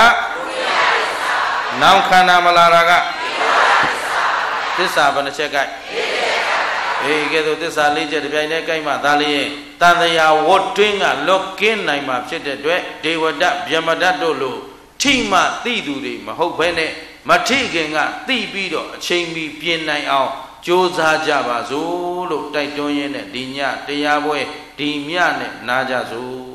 နောက်ခန္ဓာမလာတာကသစ္စာဘယ်နှချက်ကဲကဲဆိုသစ္စာ၄ချက်တပြိုင်တည်းကိုက်မှသာလျင်တန်တရားဝတ်တွင်းကလွတ်ကင်းနိုင်မှာဖြစ်တဲ့အတွက်ဒေဝဒဗျမဒတို့လိုထိမှသိသူတွေမဟုတ်ဘဲနဲ့မထိခင်ကသိပြီးတော့အချိန်မီပြင်နိုင်အောင်ကြိုးစားကြပါစို့လို့တိုက်တွန်းရင်းနဲ့ဒီညတရားပွဲဒီမြနဲ့နာကြစို့